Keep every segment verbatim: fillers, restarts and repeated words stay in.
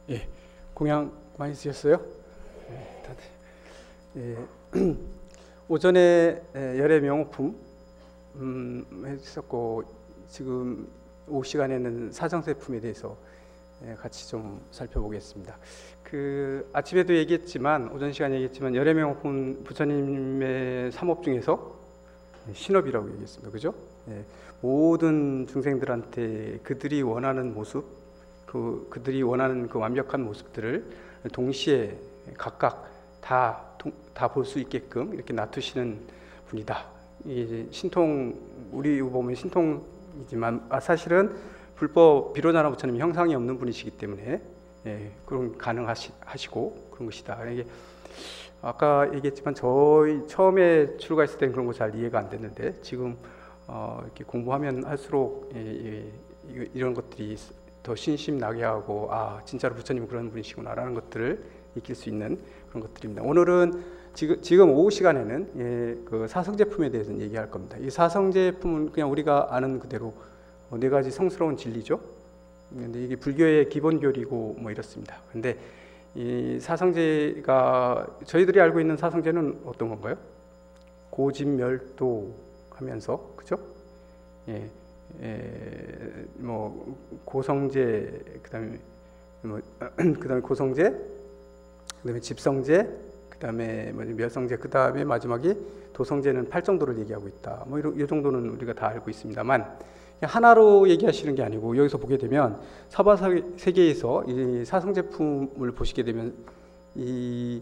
예, 공양 많이 쓰셨어요? 예, 다들. 예, 오전에 예, 열애 명호품 음, 했었고 지금 오후 시간에는 사정제품에 대해서 예, 같이 좀 살펴보겠습니다. 그 아침에도 얘기했지만 오전 시간에 얘기했지만 열애 명호품 부처님의 삼업 중에서 신업이라고 얘기했습니다. 그죠? 예, 모든 중생들한테 그들이 원하는 모습, 그 그들이 원하는 그 완벽한 모습들을 동시에 각각 다 다 볼 수 있게끔 이렇게 놔두시는 분이다. 이제 신통 우리 보면 신통이지만 아, 사실은 불법 비로자나 부처님 형상이 없는 분이시기 때문에 예, 그런 가능하시고 그런 것이다. 이게 아까 얘기했지만 저희 처음에 출가했을 때는 그런 거 잘 이해가 안 됐는데 지금 어, 이렇게 공부하면 할수록 예, 예, 이런 것들이 더 신심 나게 하고 아 진짜로 부처님은 그런 분이시구나라는 것들을 익힐 수 있는 그런 것들입니다. 오늘은 지금, 지금 오후 시간에는 예, 그 사성제품에 대해서 얘기할 겁니다. 이 사성제품은 그냥 우리가 아는 그대로 네 가지 성스러운 진리죠. 근데 이게 불교의 기본 교리고 뭐 이렇습니다. 근데 이 사성제가 저희들이 알고 있는 사성제는 어떤 건가요? 고진멸도 하면서 그죠? 예. 에, 뭐 고성제 그다음에 뭐 그다음에 고성제 그다음에 집성제 그다음에 뭐 멸성제 그다음에 마지막이 도성제는 팔 정도를 얘기하고 있다. 뭐 이런 이 정도는 우리가 다 알고 있습니다만 하나로 얘기하시는 게 아니고 여기서 보게 되면 사바 세계에서 이 사성제품을 보시게 되면 이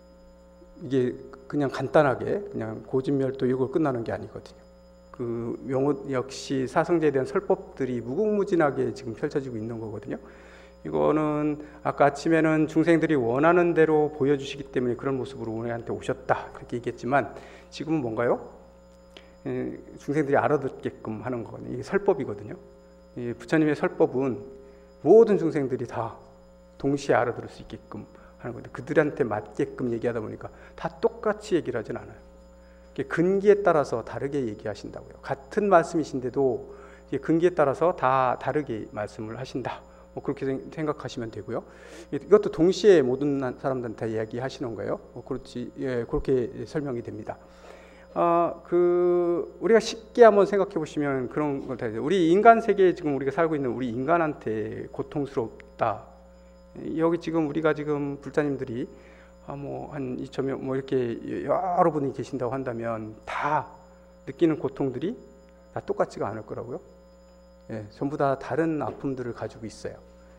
이게 그냥 간단하게 그냥 고진멸도 이걸 끝나는 게 아니거든요. 그 명호 역시 사성제에 대한 설법들이 무궁무진하게 지금 펼쳐지고 있는 거거든요. 이거는 아까 아침에는 중생들이 원하는 대로 보여주시기 때문에 그런 모습으로 우리한테 오셨다 그렇게 얘기했지만 지금은 뭔가요? 에, 중생들이 알아듣게끔 하는 거거든요. 이게 설법이거든요. 이 부처님의 설법은 모든 중생들이 다 동시에 알아들을 수 있게끔 하는 건데 그들한테 맞게끔 얘기하다 보니까 다 똑같이 얘기를 하진 않아요. 근기에 따라서 다르게 얘기하신다고요. 같은 말씀이신데도 근기에 따라서 다 다르게 말씀을 하신다. 뭐 그렇게 생각하시면 되고요. 이것도 동시에 모든 사람들한테 이야기하시는 거예요. 뭐 그렇지, 예, 그렇게 설명이 됩니다. 아, 그 우리가 쉽게 한번 생각해 보시면 그런 걸 다 해요. 우리 인간 세계에 지금 우리가 살고 있는 우리 인간한테 고통스럽다. 여기 지금 우리가 지금 불자님들이 아, 뭐 한 이천 명 뭐 이렇게 여러 분이 계신다고 한다면 다 느끼는 고통들이 다 똑같지가 않을 거라고요. 예, 전부 다 다른 아픔들을 가지고 있어요.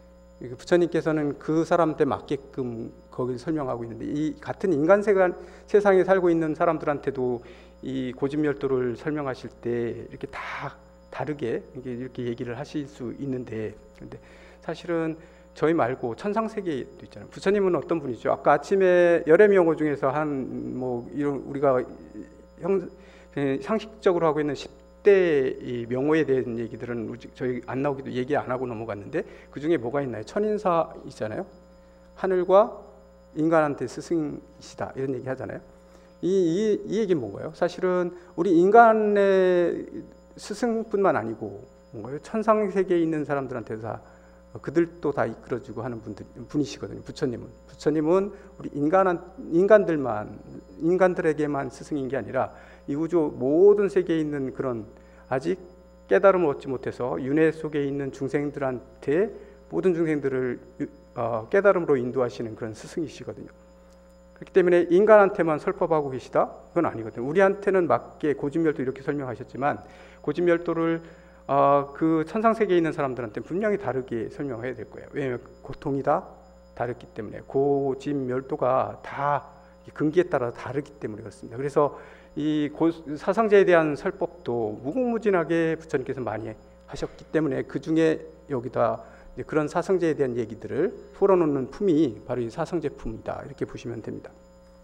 부처님께서는 그 사람한테 맞게끔 거기를 설명하고 있는데 이 같은 인간 세간, 세상에 살고 있는 사람들한테도 이 고진멸도를 설명하실 때 이렇게 다 다르게 이렇게 얘기를 하실 수 있는데 근데 사실은 저희 말고 천상세계도 있잖아요. 부처님은 어떤 분이죠? 아까 아침에 열애 명호 중에서 한 뭐 이런 우리가 형 상식적으로 하고 있는 십 대 이 명호에 대한 얘기들은 저희 안 나오기도 얘기 안 하고 넘어갔는데 그 중에 뭐가 있나요? 천인사 있잖아요. 하늘과 인간한테 스승이시다 이런 얘기 하잖아요. 이, 이, 이 얘기는 뭔가요? 사실은 우리 인간의 스승뿐만 아니고 뭔가요? 천상세계에 있는 사람들한테도 다 그들도 다 이끌어주고 하는 분들, 분이시거든요. 부처님은 부처님은 우리 인간 인간들만 인간들에게만 스승인 게 아니라 이 우주 모든 세계에 있는 그런 아직 깨달음을 얻지 못해서 윤회 속에 있는 중생들한테 모든 중생들을 어, 깨달음으로 인도하시는 그런 스승이시거든요. 그렇기 때문에 인간한테만 설법하고 계시다? 그건 아니거든요. 우리한테는 맞게 고진멸도 이렇게 설명하셨지만 고진멸도를 어, 그 천상세계에 있는 사람들한테 분명히 다르게 설명해야 될 거예요. 왜냐하면 고통이 다 다르기 때문에 고진멸도가 다 근기에 따라 다르기 때문에 그렇습니다. 그래서 이 고, 사상제에 대한 설법도 무궁무진하게 부처님께서 많이 하셨기 때문에 그 중에 여기다 그런 사상제에 대한 얘기들을 풀어놓는 품이 바로 이 사상제품이다 이렇게 보시면 됩니다.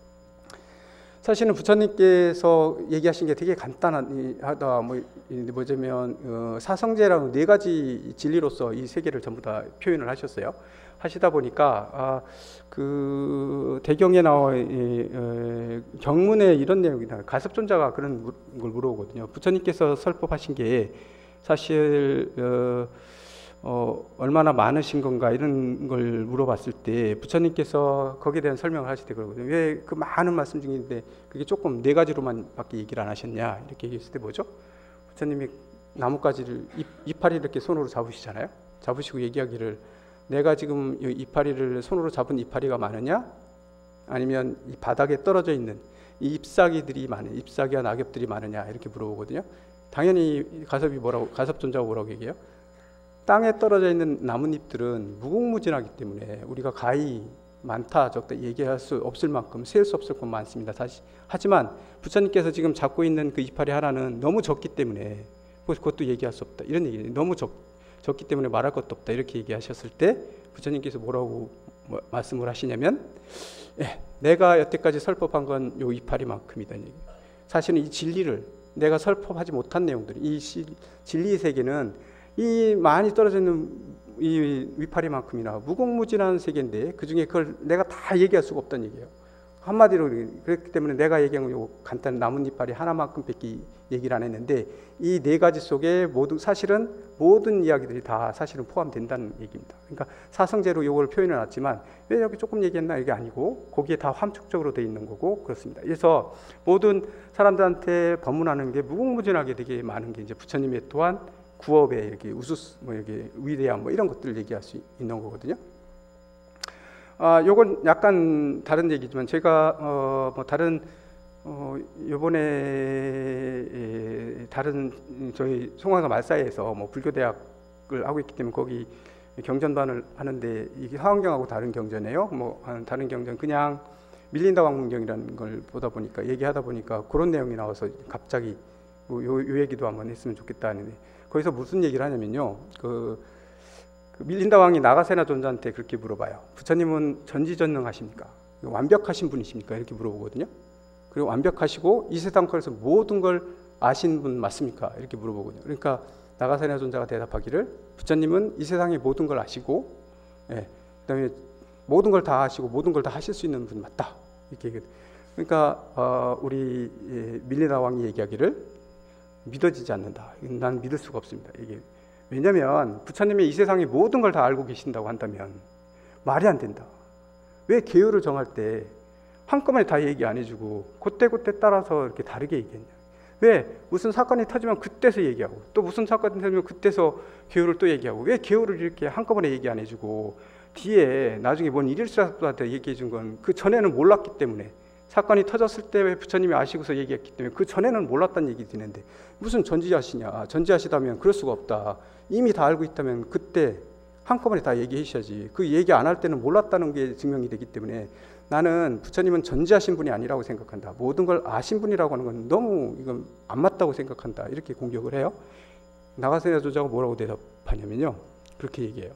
사실은 부처님께서 얘기하신 게 되게 간단하다. 뭐 뭐냐면 어, 사성제라는 네 가지 진리로서 이 세계를 전부 다 표현을 하셨어요. 하시다 보니까 아, 그 대경에 나와 이, 어, 경문에 이런 내용이 나와요. 가섭존자가 그런 걸 물어보거든요. 부처님께서 설법하신 게 사실 어, 어, 얼마나 많으신 건가 이런 걸 물어봤을 때 부처님께서 거기에 대한 설명을 하실 때 그러거든요. 왜 그 많은 말씀 중인데 그게 조금 네 가지로만 밖에 얘기를 안 하셨냐 이렇게 얘기했을 때 뭐죠? 부처님이 나뭇가지를 잎, 이파리 이렇게 손으로 잡으시잖아요. 잡으시고 얘기하기를 내가 지금 이 이파리를 손으로 잡은 이파리가 많으냐? 아니면 이 바닥에 떨어져 있는 이 잎사귀들이 많으냐? 잎사귀와 낙엽들이 많으냐? 이렇게 물어보거든요. 당연히 가섭이 뭐라고 가섭존자가 뭐라고 얘기해요? 땅에 떨어져 있는 나뭇잎들은 무궁무진하기 때문에 우리가 가히 많다 적다 얘기할 수 없을 만큼 셀 수 없을 만큼 많습니다. 다시 하지만 부처님께서 지금 잡고 있는 그 이파리 하나는 너무 적기 때문에 그것도 얘기할 수 없다 이런 얘기예요. 너무 적, 적기 때문에 말할 것도 없다 이렇게 얘기하셨을 때 부처님께서 뭐라고 뭐, 말씀을 하시냐면 예, 내가 여태까지 설법한 건 요 이파리만큼이다. 사실은 이 진리를 내가 설법하지 못한 내용들이 이 시, 진리의 세계는 이 많이 떨어져 있는 이 위파리만큼이나 무궁무진한 세계인데 그 중에 그걸 내가 다 얘기할 수가 없다는 얘기예요. 한마디로 그렇기 때문에 내가 얘기한 요 간단한 나뭇잎파리 하나만큼밖에 얘기를 안 했는데 이 네 가지 속에 모두 사실은 모든 이야기들이 다 사실은 포함된다는 얘기입니다. 그러니까 사성제로 요걸 표현해 놨지만 왜 이렇게 조금 얘기했나 이게 아니고 거기에 다 함축적으로 돼 있는 거고 그렇습니다. 그래서 모든 사람들한테 법문하는 게 무궁무진하게 되게 많은 게 이제 부처님의 또한 구업의 이렇게 우수 뭐 이렇게 위대함 뭐 이런 것들을 얘기할 수 있는 거거든요. 아, 요건 약간 다른 얘기지만 제가 어, 뭐 다른 어, 요번에 다른 저희 송화가 말사에서 뭐 불교대학을 하고 있기 때문에 거기 경전반을 하는데 이게 화엄경하고 다른 경전이에요. 뭐 다른 경전 그냥 밀린다 왕문경이라는 걸 보다 보니까 얘기하다 보니까 그런 내용이 나와서 갑자기 요, 요 얘기도 한번 했으면 좋겠다 하는데 거기서 무슨 얘기를 하냐면요. 그, 그 밀린다 왕이 나가세나 존자한테 그렇게 물어봐요. 부처님은 전지전능하십니까? 완벽하신 분이십니까? 이렇게 물어보거든요. 그리고 완벽하시고 이 세상 걸에서 모든 걸 아신 분 맞습니까? 이렇게 물어보거든요. 그러니까 나가세나 존자가 대답하기를 부처님은 이 세상의 모든 걸 아시고 예, 그다음에 모든 걸 다 아시고 모든 걸 다 하실 수 있는 분 맞다. 이렇게 얘기해요. 그러니까 어, 우리 예, 밀린다 왕이 얘기하기를 믿어지지 않는다. 난 믿을 수가 없습니다. 이게 왜냐하면 부처님이 이 세상의 모든 걸 다 알고 계신다고 한다면 말이 안 된다. 왜 계율을 정할 때 한꺼번에 다 얘기 안 해주고 그때그때 따라서 이렇게 다르게 얘기했냐? 왜 무슨 사건이 터지면 그때서 얘기하고 또 무슨 사건이 터지면 그때서 계율을 또 얘기하고 왜 계율을 이렇게 한꺼번에 얘기 안 해주고 뒤에 나중에 뭔 일일 수라도 얘기해 준 건 그 전에는 몰랐기 때문에 사건이 터졌을 때 부처님이 아시고서 얘기했기 때문에 그 전에는 몰랐다는 얘기 드는데 무슨 전지하시냐? 전지하시다면 그럴 수가 없다. 이미 다 알고 있다면 그때 한꺼번에 다 얘기해 주셔야지. 그 얘기 안 할 때는 몰랐다는 게 증명이 되기 때문에 나는 부처님은 전지하신 분이 아니라고 생각한다. 모든 걸 아신 분이라고 하는 건 너무 이건 안 맞다고 생각한다. 이렇게 공격을 해요. 나가세나 존자가 뭐라고 대답하냐면요. 그렇게 얘기해요.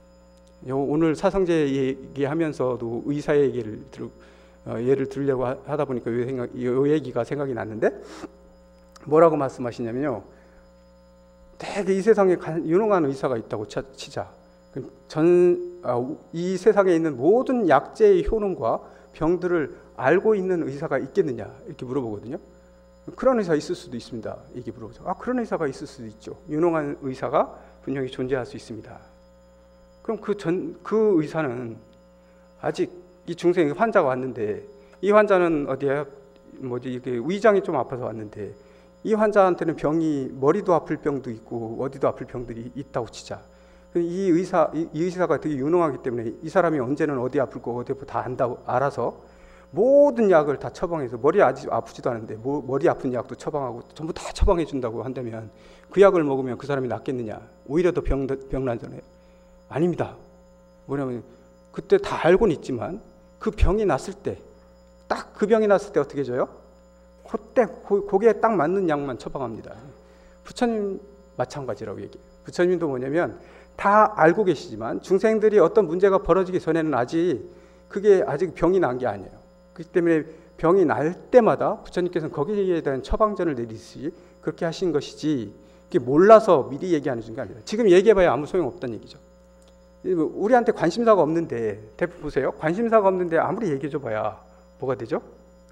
오늘 사성제 얘기하면서도 의사의 얘기를 들 어, 예를 들려고 하다 보니까 이, 생각, 이 얘기가 생각이 났는데 뭐라고 말씀하시냐면요. 되게 이 세상에 유능한 의사가 있다고 치자. 전, 아, 이 세상에 있는 모든 약재의 효능과 병들을 알고 있는 의사가 있겠느냐 이렇게 물어보거든요. 그런 의사 있을 수도 있습니다. 이게 물어보죠. 아, 그런 의사가 있을 수도 있죠. 유능한 의사가 분명히 존재할 수 있습니다. 그럼 그 전, 그 의사는 아직 이 중생 환자가 왔는데 이 환자는 어디야? 뭐지 이게 위장이 좀 아파서 왔는데 이 환자한테는 병이 머리도 아플 병도 있고 어디도 아플 병들이 있다고 치자. 이 의사 이 의사가 되게 유능하기 때문에 이 사람이 언제는 어디 아플 거 어디 아플 다 안다고 알아서 모든 약을 다 처방해서 머리 아직 아프지도 않은데 뭐, 머리 아픈 약도 처방하고 전부 다 처방해 준다고 한다면 그 약을 먹으면 그 사람이 낫겠느냐? 오히려 더 병 병난잖아요. 아닙니다. 뭐냐면 그때 다 알고는 있지만 그 병이 났을 때 딱 그 병이 났을 때 어떻게 해줘요? 그때 거기에 딱 맞는 약만 처방합니다. 부처님 마찬가지라고 얘기해요. 부처님도 뭐냐면 다 알고 계시지만 중생들이 어떤 문제가 벌어지기 전에는 아직 그게 아직 병이 난 게 아니에요. 그렇기 때문에 병이 날 때마다 부처님께서는 거기에 대한 처방전을 내리시 그렇게 하신 것이지 그게 몰라서 미리 얘기 안 해준 게 아니라 지금 얘기해봐야 아무 소용없다는 얘기죠. 우리한테 관심사가 없는데 대부분 보세요. 관심사가 없는데 아무리 얘기해줘봐야 뭐가 되죠?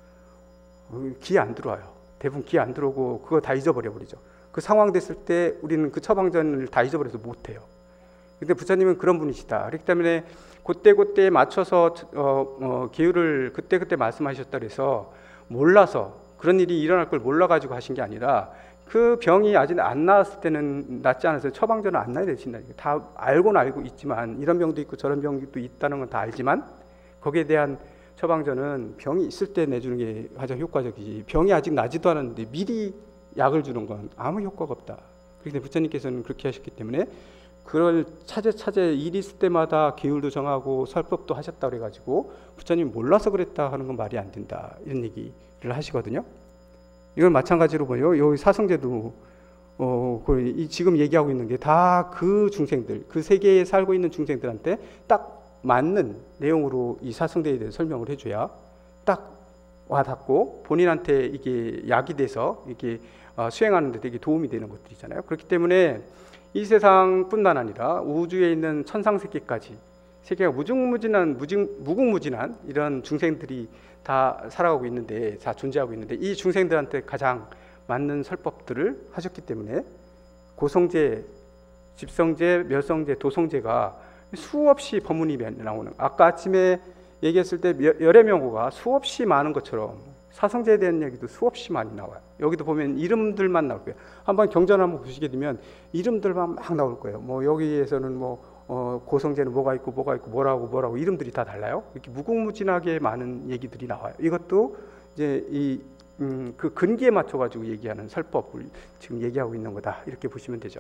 귀에 안 들어와요. 대부분 귀에 안 들어오고 그거 다 잊어버려 버리죠. 그 상황 됐을 때 우리는 그 처방전을 다 잊어버려서 못해요. 근데 부처님은 그런 분이시다. 그렇기 때문에 그때그때에 맞춰서 어, 어, 기율을 그때그때 말씀하셨다 그래서 몰라서 그런 일이 일어날 걸 몰라가지고 하신 게 아니라 그 병이 아직 안 나았을 때는 낫지 않아서 처방전을 안 나야 되신다. 다 알고는 알고 있지만 이런 병도 있고 저런 병도 있다는 건 다 알지만 거기에 대한 처방전은 병이 있을 때 내주는 게 가장 효과적이지 병이 아직 나지도 않았는데 미리 약을 주는 건 아무 효과가 없다. 그렇기 때문에 부처님께서는 그렇게 하셨기 때문에 그걸 차제차제 일 있을 때마다 기율도 정하고 설법도 하셨다 그래가지고 부처님이 몰라서 그랬다 하는 건 말이 안 된다 이런 얘기를 하시거든요. 이건 마찬가지로 보여 여기 사성제도 어, 이 지금 얘기하고 있는 게 다 그 중생들 그 세계에 살고 있는 중생들한테 딱 맞는 내용으로 이 사성제에 대해 설명을 해줘야 딱 와닿고 본인한테 이게 약이 돼서 이게 수행하는 데 되게 도움이 되는 것들이잖아요. 그렇기 때문에 이 세상뿐만 아니라 우주에 있는 천상세계까지 세계가 무궁무진한 무증, 무궁무진한 이런 중생들이 다 살아가고 있는데 다 존재하고 있는데 이 중생들한테 가장 맞는 설법들을 하셨기 때문에 고성제, 집성제, 멸성제, 도성제가 수없이 법문이 나오는 아까 아침에 얘기했을 때 열애명호가 수없이 많은 것처럼 사성제에 대한 얘기도 수없이 많이 나와요. 여기도 보면 이름들만 나올 거예요. 한번 경전 한번 보시게 되면 이름들만 막 나올 거예요. 뭐 여기에서는 뭐 어, 고성제는 뭐가 있고 뭐가 있고 뭐라고 뭐라고 이름들이 다 달라요. 이렇게 무궁무진하게 많은 얘기들이 나와요. 이것도 이제 이 음, 그 근기에 맞춰 가지고 얘기하는 설법을 지금 얘기하고 있는 거다. 이렇게 보시면 되죠.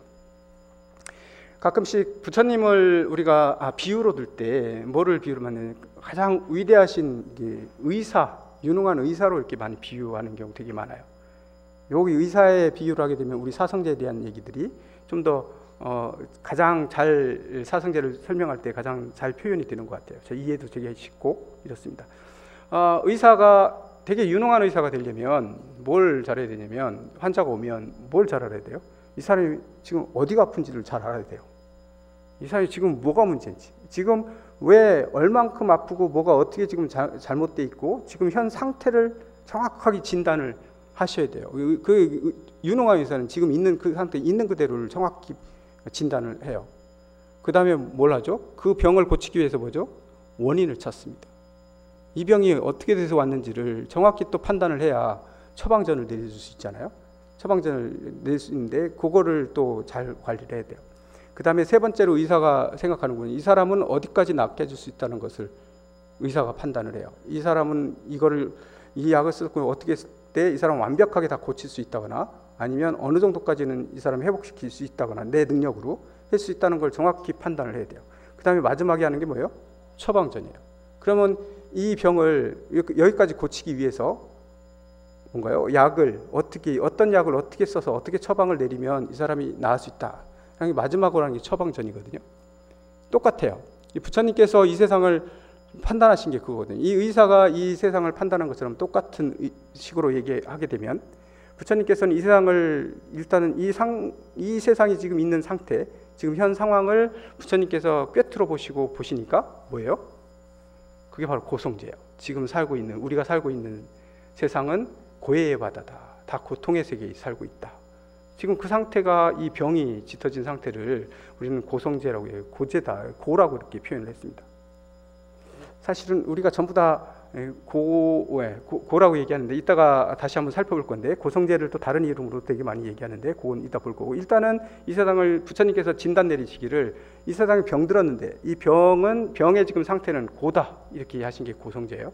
가끔씩 부처님을 우리가 아, 비유로 들 때 뭐를 비유로 하면 가장 위대하신 의사, 유능한 의사로 이렇게 많이 비유하는 경우 되게 많아요. 여기 의사의 비유를 하게 되면 우리 사성제에 대한 얘기들이 좀 더 어, 가장 잘 사성제를 설명할 때 가장 잘 표현이 되는 것 같아요. 저 이해도 되게 쉽고 이렇습니다. 어, 의사가 되게 유능한 의사가 되려면 뭘 잘해야 되냐면 환자가 오면 뭘 잘 알아야 돼요? 이 사람이 지금 어디가 아픈지를 잘 알아야 돼요. 이 사람이 지금 뭐가 문제인지, 지금 왜 얼만큼 아프고 뭐가 어떻게 지금 자, 잘못돼 있고 지금 현 상태를 정확하게 진단을 하셔야 돼요. 그, 그 유능한 의사는 지금 있는 그 상태 있는 그대로를 정확히 진단을 해요. 그 다음에 뭘 하죠? 그 병을 고치기 위해서 뭐죠? 원인을 찾습니다. 이 병이 어떻게 돼서 왔는지를 정확히 또 판단을 해야 처방전을 내줄 수 있잖아요. 처방전을 낼 수 있는데 그거를 또 잘 관리를 해야 돼요. 그 다음에 세 번째로 의사가 생각하는 건 이 사람은 어디까지 낫게 해줄 수 있다는 것을 의사가 판단을 해요. 이 사람은 이거를 이 약을 쓰고 어떻게 했을 때 이 사람은 완벽하게 다 고칠 수 있다거나 아니면 어느 정도까지는 이 사람을 회복시킬 수 있다거나 내 능력으로 할 수 있다는 걸 정확히 판단을 해야 돼요. 그 다음에 마지막에 하는 게 뭐예요? 처방전이에요. 그러면 이 병을 여기까지 고치기 위해서 뭔가요? 약을 어떻게 어떤 약을 어떻게 써서 어떻게 처방을 내리면 이 사람이 나을 수 있다. 마지막으로 하는 게 처방전이거든요. 똑같아요. 이 부처님께서 이 세상을 판단하신 게 그거거든요. 이 의사가 이 세상을 판단한 것처럼 똑같은 식으로 얘기하게 되면 부처님께서는 이 세상을 일단은 이 상, 이 세상이 지금 있는 상태, 지금 현 상황을 부처님께서 꿰뚫어 보시고 보시니까 뭐예요? 그게 바로 고성제예요. 지금 살고 있는 우리가 살고 있는 세상은 고해의 바다다. 다 고통의 세계에 살고 있다. 지금 그 상태가 이 병이 짙어진 상태를 우리는 고성제라고 해요. 고제다. 고라고 이렇게 표현을 했습니다. 사실은 우리가 전부 다 고, 왜, 고, 고라고 얘기하는데 이따가 다시 한번 살펴볼 건데 고성제를 또 다른 이름으로 되게 많이 얘기하는데 그건 이따 볼 거고 일단은 이 세상을 부처님께서 진단 내리시기를 이 세상에 병 들었는데 이 병은 병의 지금 상태는 고다 이렇게 하신 게 고성제예요.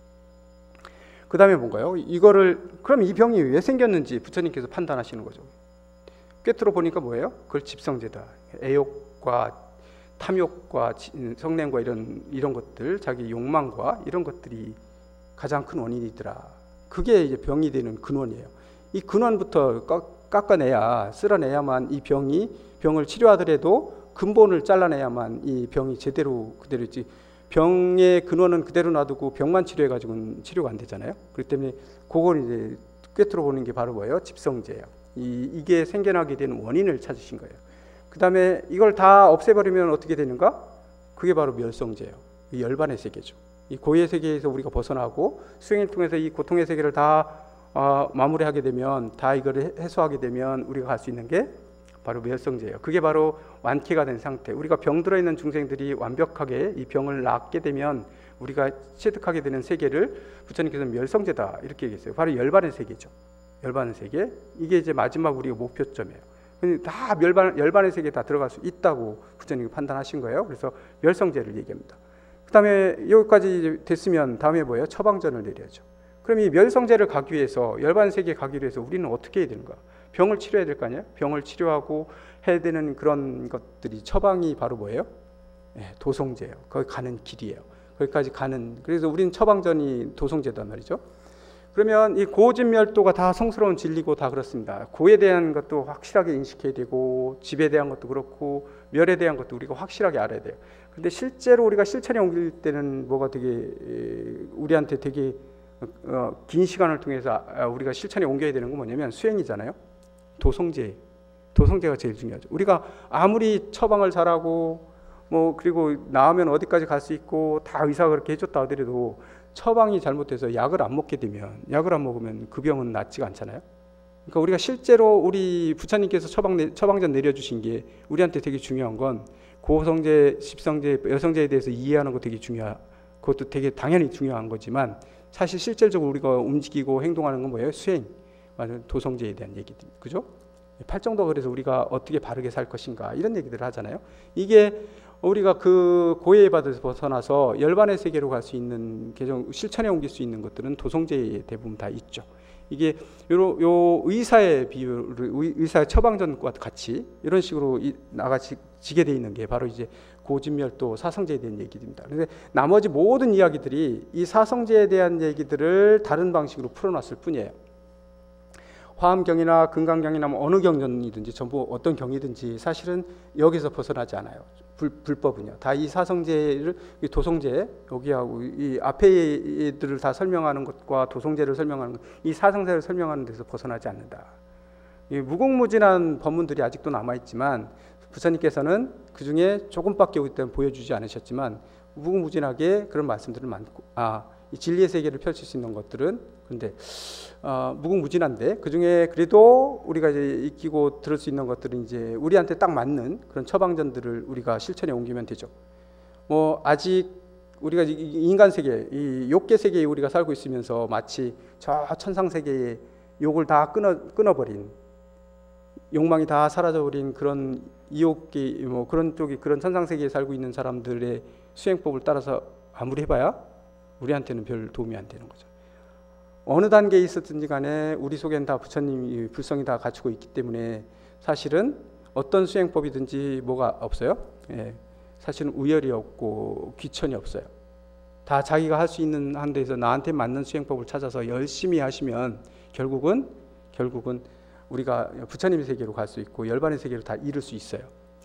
그 다음에 뭔가요? 이거를 그럼 이 병이 왜 생겼는지 부처님께서 판단하시는 거죠. 꿰뚫어 보니까 뭐예요? 그걸 집성제다. 애욕과 탐욕과 성냄과 이런 이런 것들, 자기 욕망과 이런 것들이 가장 큰 원인이더라. 그게 이제 병이 되는 근원이에요. 이 근원부터 깎아내야, 쓸어내야만 이 병이 병을 치료하더라도 근본을 잘라내야만 이 병이 제대로 그대로 있지. 병의 근원은 그대로 놔두고 병만 치료해가지고는 치료가 안 되잖아요. 그렇기 때문에 그걸 이제 꿰뚫어 보는 게 바로 뭐예요? 집성제예요. 이, 이게 생겨나게 되는 원인을 찾으신 거예요. 그 다음에 이걸 다 없애버리면 어떻게 되는가? 그게 바로 멸성제예요. 이 열반의 세계죠. 이 고해의 세계에서 우리가 벗어나고 수행을 통해서 이 고통의 세계를 다 어, 마무리하게 되면, 다 이걸 해소하게 되면 우리가 갈 수 있는 게 바로 멸성제예요. 그게 바로 완쾌가 된 상태. 우리가 병들어 있는 중생들이 완벽하게 이 병을 낫게 되면 우리가 체득하게 되는 세계를 부처님께서는 멸성제다 이렇게 얘기했어요. 바로 열반의 세계죠. 열반의 세계. 이게 이제 마지막 우리가 목표점이에요. 다 멸반, 열반의 세계에 다 들어갈 수 있다고 부처님이 판단하신 거예요. 그래서 멸성제를 얘기합니다. 그 다음에 여기까지 이제 됐으면 다음에 뭐예요? 처방전을 내려야죠. 그럼 이 멸성제를 가기 위해서 열반 세계에 가기 위해서 우리는 어떻게 해야 되는가? 병을 치료해야 될 거 아니에요? 병을 치료하고 해야 되는 그런 것들이 처방이 바로 뭐예요? 네, 도성제예요. 거기 가는 길이에요. 거기까지 가는, 그래서 우리는 처방전이 도성제단 말이죠. 그러면 이 고진멸도가 다 성스러운 진리고 다 그렇습니다. 고에 대한 것도 확실하게 인식해야 되고 집에 대한 것도 그렇고 멸에 대한 것도 우리가 확실하게 알아야 돼요. 근데 실제로 우리가 실천에 옮길 때는 뭐가 되게 우리한테 되게 어, 긴 시간을 통해서 우리가 실천에 옮겨야 되는 건 뭐냐면 수행이잖아요. 도성제, 도성제가 제일 중요하죠. 우리가 아무리 처방을 잘하고 뭐 그리고 나으면 어디까지 갈 수 있고 다 의사가 그렇게 해줬다 하더라도 처방이 잘못돼서 약을 안 먹게 되면 약을 안 먹으면 그 병은 낫지가 않잖아요. 그러니까 우리가 실제로 우리 부처님께서 처방 처방전 내려주신 게 우리한테 되게 중요한 건 고성제, 십성제, 여성제에 대해서 이해하는 거 되게 중요하. 그것도 되게 당연히 중요한 거지만 사실 실질적으로 우리가 움직이고 행동하는 건 뭐예요? 수행, 도성제에 대한 얘기들, 그죠? 팔정도 그래서 우리가 어떻게 바르게 살 것인가 이런 얘기들을 하잖아요. 이게 우리가 그 고해에 받아서 벗어나서 열반의 세계로 갈 수 있는 개정 실천에 옮길 수 있는 것들은 도성제에 대부분 다 있죠. 이게 요, 요 의사의 비율, 의사의 처방전과 같이 이런 식으로 나가지게 돼 있는 게 바로 이제 고진멸도 사성제에 대한 얘기입니다. 그런데 나머지 모든 이야기들이 이 사성제에 대한 얘기들을 다른 방식으로 풀어놨을 뿐이에요. 화엄경이나 금강경이나 뭐 어느 경전이든지 전부 어떤 경이든지 사실은 여기서 벗어나지 않아요. 불, 불법은요. 다 이 사성제를 이 도성제 여기하고 이 앞에 애들을 다 설명하는 것과 도성제를 설명하는 것, 이 사성제를 설명하는 데서 벗어나지 않는다. 이 무궁무진한 법문들이 아직도 남아 있지만 부처님께서는 그 중에 조금밖에 일단 보여주지 않으셨지만 무궁무진하게 그런 말씀들을 많고 아, 이 진리의 세계를 펼칠 수 있는 것들은 그런데 어, 무궁무진한데 그 중에 그래도 우리가 이제 익히고 들을 수 있는 것들은 이제 우리한테 딱 맞는 그런 처방전들을 우리가 실천에 옮기면 되죠. 뭐 아직 우리가 인간 세계, 이 욕계 세계에 우리가 살고 있으면서 마치 저 천상 세계에 욕을 다 끊어 끊어버린 욕망이 다 사라져버린 그런 이욕계 뭐 그런 쪽이 그런 천상 세계에 살고 있는 사람들의 수행법을 따라서 아무리 해봐야 우리한테는 별 도움이 안 되는 거죠. 어느 단계에 있었든지 간에 우리 속엔 다 부처님이 불성이 다 갖추고 있기 때문에 사실은 어떤 수행법이든지 뭐가 없어요. 예, 사실은 우열이 없고 귀천이 없어요. 다 자기가 할 수 있는 한도에서 나한테 맞는 수행법을 찾아서 열심히 하시면 결국은 결국은 우리가 부처님의 세계로 갈 수 있고 열반의 세계로 다 이룰 수 있어요.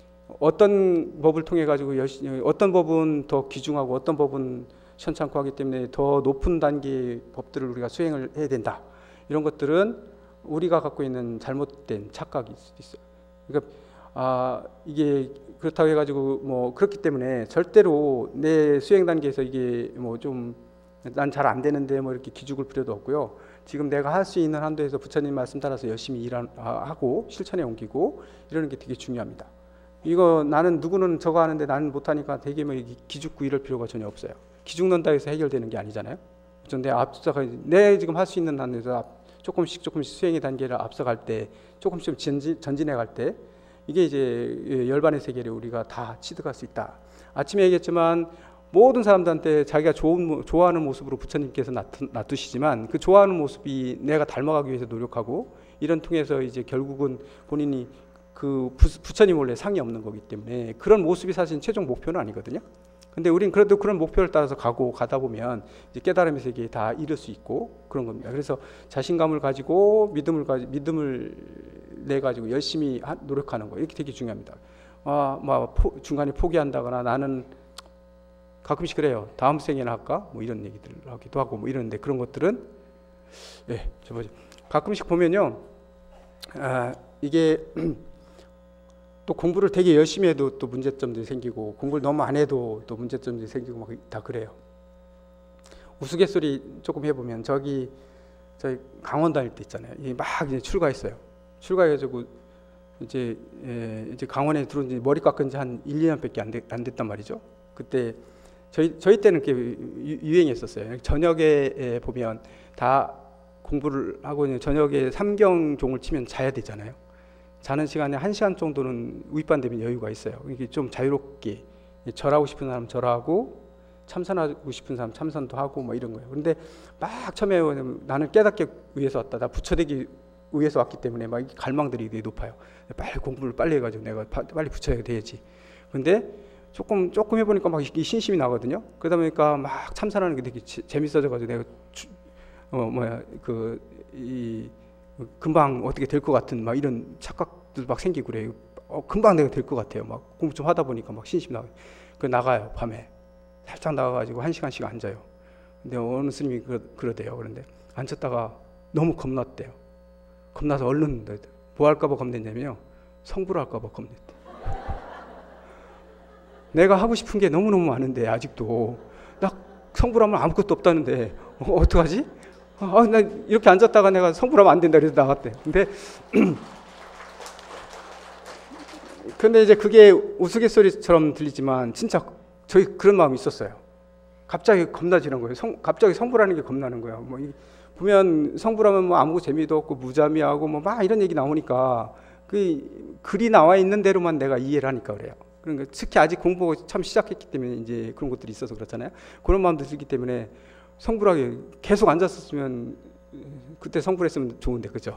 어떤 법을 통해 가지고 어떤 법은 더 귀중하고 어떤 법은 현찮고 하기 때문에 더 높은 단계의 법들을 우리가 수행을 해야 된다. 이런 것들은 우리가 갖고 있는 잘못된 착각이 있어요. 그러니까 아, 이게 그렇다고 해가지고 뭐 그렇기 때문에 절대로 내 수행 단계에서 이게 뭐 좀 난 잘 안 되는데 뭐 이렇게 기죽을 필요도 없고요. 지금 내가 할 수 있는 한도에서 부처님 말씀 따라서 열심히 일하고 실천에 옮기고 이러는 게 되게 중요합니다. 이거 나는 누구는 저거 하는데 나는 못하니까 되게 뭐 기죽고 이럴 필요가 전혀 없어요. 기죽는다 해서 해결되는 게 아니잖아요. 내 앞서가 내 지금 할 수 있는 한에서 조금씩 조금씩 수행의 단계를 앞서갈 때 조금씩 전진, 전진해 갈 때 이게 이제 열반의 세계를 우리가 다 취득할 수 있다. 아침에 얘기했지만 모든 사람들한테 자기가 좋은, 좋아하는 모습으로 부처님께서 놔두시지만 그 좋아하는 모습이 내가 닮아가기 위해서 노력하고 이런 통해서 이제 결국은 본인이 그 부처님 원래 상이 없는 거기 때문에 그런 모습이 사실 최종 목표는 아니거든요. 근데 우린 그래도 그런 목표를 따라서 가고 가다 보면 이제 깨달음의 세계에 다 이룰 수 있고 그런 겁니다. 그래서 자신감을 가지고 믿음을 가지 믿음을 내 가지고 열심히 노력하는 거 이렇게 되게 중요합니다. 아, 뭐 중간에 포기한다거나 나는 가끔씩 그래요. 다음 생에나 할까? 뭐 이런 얘기들을 하기도 하고 뭐 이러는데 그런 것들은 예, 저 뭐죠? 가끔씩 보면요, 아, 이게 또 공부를 되게 열심히 해도 또 문제점들이 생기고 공부를 너무 안 해도 또 문제점들이 생기고 막 다 그래요. 우스갯소리 조금 해보면 저기 저희 강원 다닐 때 있잖아요. 막 이제 출가했어요. 출가해가지고 이제 예, 이제 강원에 들어온 지 머리 깎은 지 한 일, 이 년밖에 안, 되, 안 됐단 말이죠. 그때 저희 저희 때는 그 유행했었어요. 저녁에 보면 다 공부를 하고 있는 저녁에 삼경종을 치면 자야 되잖아요. 자는 시간에 한 시간 정도는 우익반 되면 여유가 있어요. 이게 좀 자유롭게 절하고 싶은 사람 절하고 참선하고 싶은 사람 참선도 하고 뭐 이런 거예요. 그런데 막 처음에 나는 깨닫기 위해서 왔다. 나 부처되기 위해서 왔기 때문에 막 갈망들이 되게 높아요. 빨리 공부를 빨리 해가지고 내가 빨리 부처가 돼야지. 근데 조금 조금 해보니까 막 신심이 나거든요. 그러다 보니까 막 참선하는 게 되게 재밌어져가지고 내가 주, 어 뭐야 그 이 금방 어떻게 될 것 같은 막 이런 착각들 막 생기고 그래요. 어, 금방 내가 될 것 같아요. 막 공부 좀 하다 보니까 막 신심 나고 그 나가요 밤에 살짝 나가가지고 한 시간씩 앉아요. 근데 어느 스님이 그러, 그러대요. 그런데 앉았다가 너무 겁났대요. 겁나서 얼른 뭐 할까봐 겁냈냐면요. 성불을 할까봐 겁냈대. 내가 하고 싶은 게 너무너무 많은데 아직도 나 성불하면 아무것도 없다는데 어, 어떡하지? 아, 나 이렇게 앉았다가 내가 성불하면 안 된다 그래서 나갔대. 근데 근데 이제 그게 우스갯소리처럼 들리지만 진짜 저희 그런 마음이 있었어요. 갑자기 겁나지는 거예요. 성, 갑자기 성불하는 게 겁나는 거예요. 뭐 이, 보면 성불하면 뭐 아무 재미도 없고 무자미하고 뭐 막 이런 얘기 나오니까 그 글이 나와 있는 대로만 내가 이해를 하니까 그래요. 그러니까 특히 아직 공부 참 시작했기 때문에 이제 그런 것들이 있어서 그렇잖아요. 그런 마음도 들기 때문에 성불하게 계속 앉았었으면 그때 성불했으면 좋은데 그죠?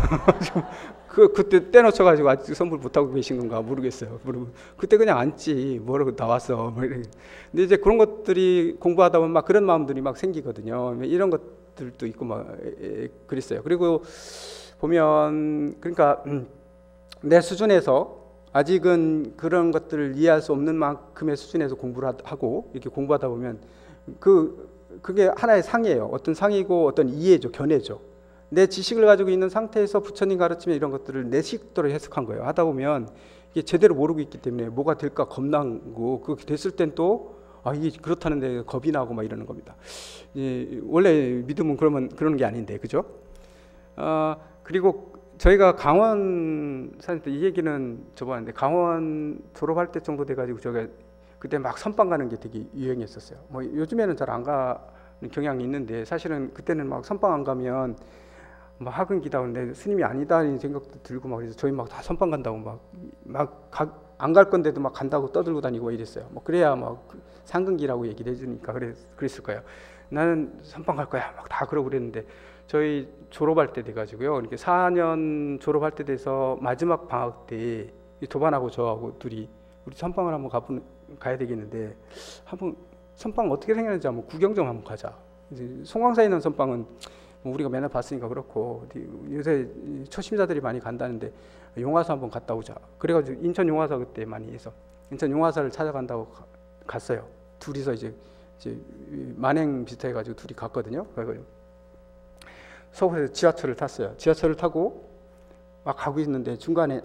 그 그때 떼놓쳐가지고 아직 성불 못하고 계신 건가 모르겠어요. 그때 그냥 앉지 뭐라고 나왔어. 근데 이제 그런 것들이 공부하다 보면 막 그런 마음들이 막 생기거든요. 이런 것들도 있고 막 그랬어요. 그리고 보면 그러니까 내 수준에서 아직은 그런 것들을 이해할 수 없는 만큼의 수준에서 공부를 하고 이렇게 공부하다 보면 그 그게 하나의 상이에요. 어떤 상이고 어떤 이해죠, 견해죠. 내 지식을 가지고 있는 상태에서 부처님 가르치면 이런 것들을 내 식대로 해석한 거예요. 하다 보면 이게 제대로 모르고 있기 때문에 뭐가 될까 겁나고 그렇게 됐을 땐 또 아 이게 그렇다는데 겁이 나고 막 이러는 겁니다. 예, 원래 믿음은 그러면 그러는 게 아닌데 그죠? 아 그리고 저희가 강원 살 때 이 얘기는 저번에 강원 졸업할 때 정도 돼가지고 제가 그때 막 선방 가는 게 되게 유행했었어요. 뭐 요즘에는 잘 안 가는 경향이 있는데 사실은 그때는 막 선방 안 가면 막 학은기다 근데 스님이 아니다는 생각도 들고 막 그래서 저희 막 다 선방 간다고 막 막 안 갈 건데도 막 간다고 떠들고 다니고 이랬어요. 뭐 그래야 막 상근기라고 얘기를 해주니까 그랬, 그랬을 거예요. 나는 선방 갈 거야 막 다 그러고 그랬는데 저희 졸업할 때 돼가지고요. 이렇게 사 년 졸업할 때 돼서 마지막 방학 때 도반하고 저하고 둘이 우리 선방을 한번 가보, 가야 되겠는데 한번 선방 어떻게 생겼는지 한번 구경 좀 한번 가자. 이제 송광사에 있는 선방은 뭐 우리가 맨날 봤으니까 그렇고 요새 초심자들이 많이 간다는데 용화사 한번 갔다 오자. 그래가지고 인천 용화사 그때 많이 해서 인천 용화사를 찾아간다고 가, 갔어요. 둘이서 이제, 이제 만행 비슷해가지고 둘이 갔거든요. 그래서 서울에서 지하철을 탔어요. 지하철을 타고 막 가고 있는데 중간에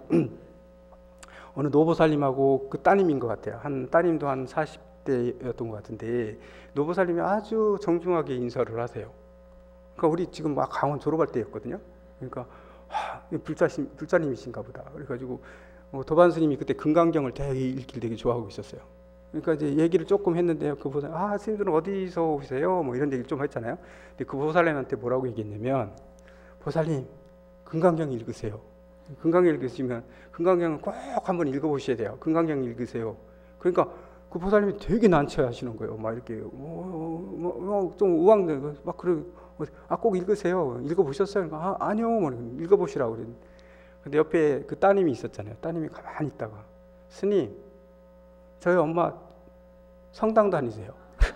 어느 노보살님하고 그 따님인 것 같아요. 한 따님도 한 사십 대였던 것 같은데 노보살님이 아주 정중하게 인사를 하세요. 그러니까 우리 지금 막 강원 졸업할 때였거든요. 그러니까 하, 불자심, 불자님이신가 보다. 그래가지고 어, 도반 스님이 그때 금강경을 되게 읽기를 되게 좋아하고 있었어요. 그러니까 이제 얘기를 조금 했는데요. 그 보살, 아 스님들은 어디서 오세요? 뭐 이런 얘기를 좀 했잖아요. 근데 그 보살님한테 뭐라고 얘기했냐면 보살님 금강경 읽으세요. 금강경 읽으시면 금강경은 꼭 한번 읽어보셔야 돼요. 금강경 읽으세요. 그러니까 그 보살님이 되게 난처해하시는 거예요. 막 이렇게 뭐, 뭐, 뭐 좀 우왕대 막 그래. 아 꼭 읽으세요. 읽어보셨어요? 아 아니요. 뭐 읽어보시라고 그랬는데 근데 옆에 그 따님이 있었잖아요. 따님이 가만히 있다가 스님 저희 엄마 성당 다니세요.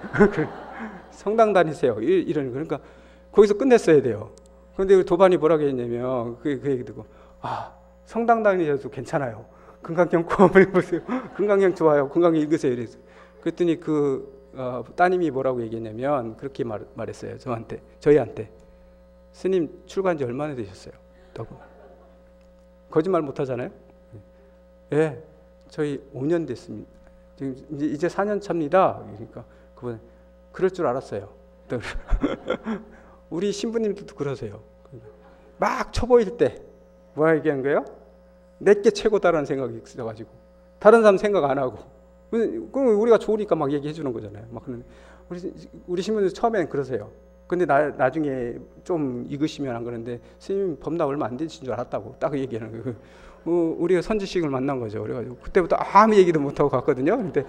성당 다니세요. 이러는 그러니까 거기서 끝냈어야 돼요. 그런데 도반이 뭐라고 했냐면 그, 그 얘기 듣고 아 성당 다니셔도 괜찮아요. 금강경 꼭 한번 읽으세요. 금강경 좋아요. 금강경 읽으세요. 이랬어요. 그랬더니 그 어, 따님이 뭐라고 얘기했냐면 그렇게 말, 말했어요. 저한테 저희한테 스님 출가한 지 얼마나 되셨어요? 거짓말 못 하잖아요. 예, 네, 저희 오 년 됐습니다. 지금 이제, 이제 사 년 차입니다. 그러니까 그분 그럴 줄 알았어요. 우리 신부님들도 그러세요. 막 쳐보일 때 뭐라 얘기한 거예요? 내게 최고다라는 생각이 있어가지고 다른 사람 생각 안 하고 그럼 우리가 좋으니까 막 얘기해 주는 거잖아요. 막 그런 우리 우리 신부님 처음에는 그러세요. 근데 나, 나중에 좀 익으시면 안 그러는데 스님 법나 얼마 안 되신 줄 알았다고 딱 얘기하는 거예요. 어, 우리가 선지식을 만난 거죠. 그래가지고 그때부터 아무 얘기도 못 하고 갔거든요. 근데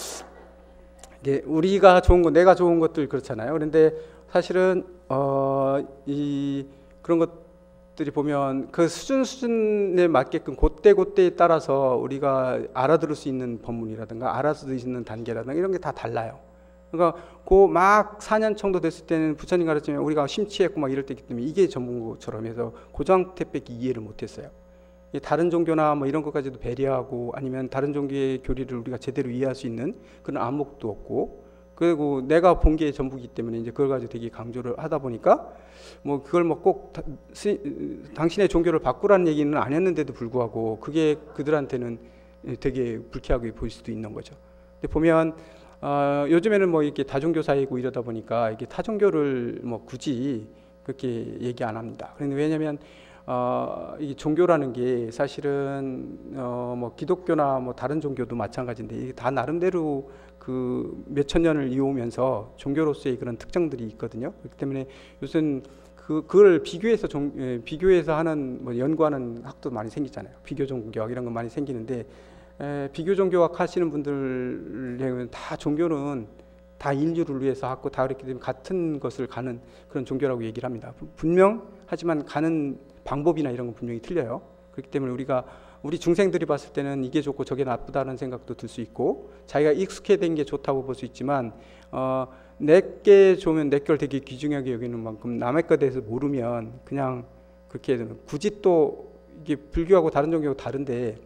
이게 우리가 좋은 거, 내가 좋은 것들 그렇잖아요. 그런데 사실은 어, 이 그런 것들이 보면 그 수준 수준에 맞게끔 그때 그때에 따라서 우리가 알아들을 수 있는 법문이라든가 알아들 수 있는 단계라든가 이런 게 다 달라요. 그러니까 그 막 사 년 정도 됐을 때는 부처님 가르치면 우리가 심취했고 막 이럴 때기 때문에 이게 전문고처럼 해서 그 상태밖에 이해를 못했어요. 다른 종교나 뭐 이런 것까지도 배려하고 아니면 다른 종교의 교리를 우리가 제대로 이해할 수 있는 그런 안목도 없고 그리고 내가 본 게 전부기 때문에 이제 그걸 가지고 되게 강조를 하다 보니까 뭐 그걸 뭐 꼭 당신의 종교를 바꾸라는 얘기는 안 했는데도 불구하고 그게 그들한테는 되게 불쾌하게 보일 수도 있는 거죠. 근데 보면 어, 요즘에는 뭐 이렇게 다종교 사회고 이러다 보니까 이게 타종교를 뭐 굳이 그렇게 얘기 안 합니다. 그런데 왜냐하면 어, 이 종교라는 게 사실은 어, 뭐 기독교나 뭐 다른 종교도 마찬가지인데 이게 다 나름대로 그 몇천 년을 이어오면서 종교로서의 그런 특징들이 있거든요. 그렇기 때문에 요새는 그 그걸 비교해서 종, 예, 비교해서 하는 뭐 연구하는 학도 많이 생기잖아요. 비교 종교학 이런 거 많이 생기는데 에, 비교 종교학 하시는 분들에는 다 종교는 다 인류를 위해서 하고 다 그렇기 때문에 같은 것을 가는 그런 종교라고 얘기를 합니다. 분명 하지만 가는 방법이나 이런 건 분명히 틀려요. 그렇기 때문에 우리가 우리 중생들이 봤을 때는 이게 좋고 저게 나쁘다는 생각도 들 수 있고 자기가 익숙해진 게 좋다고 볼 수 있지만 어, 내게 좋으면 내 걸 되게 귀중하게 여기는 만큼 남의 것에 대해서 모르면 그냥 그렇게 되는 굳이 또 이게 불교하고 다른 종교하고 다른데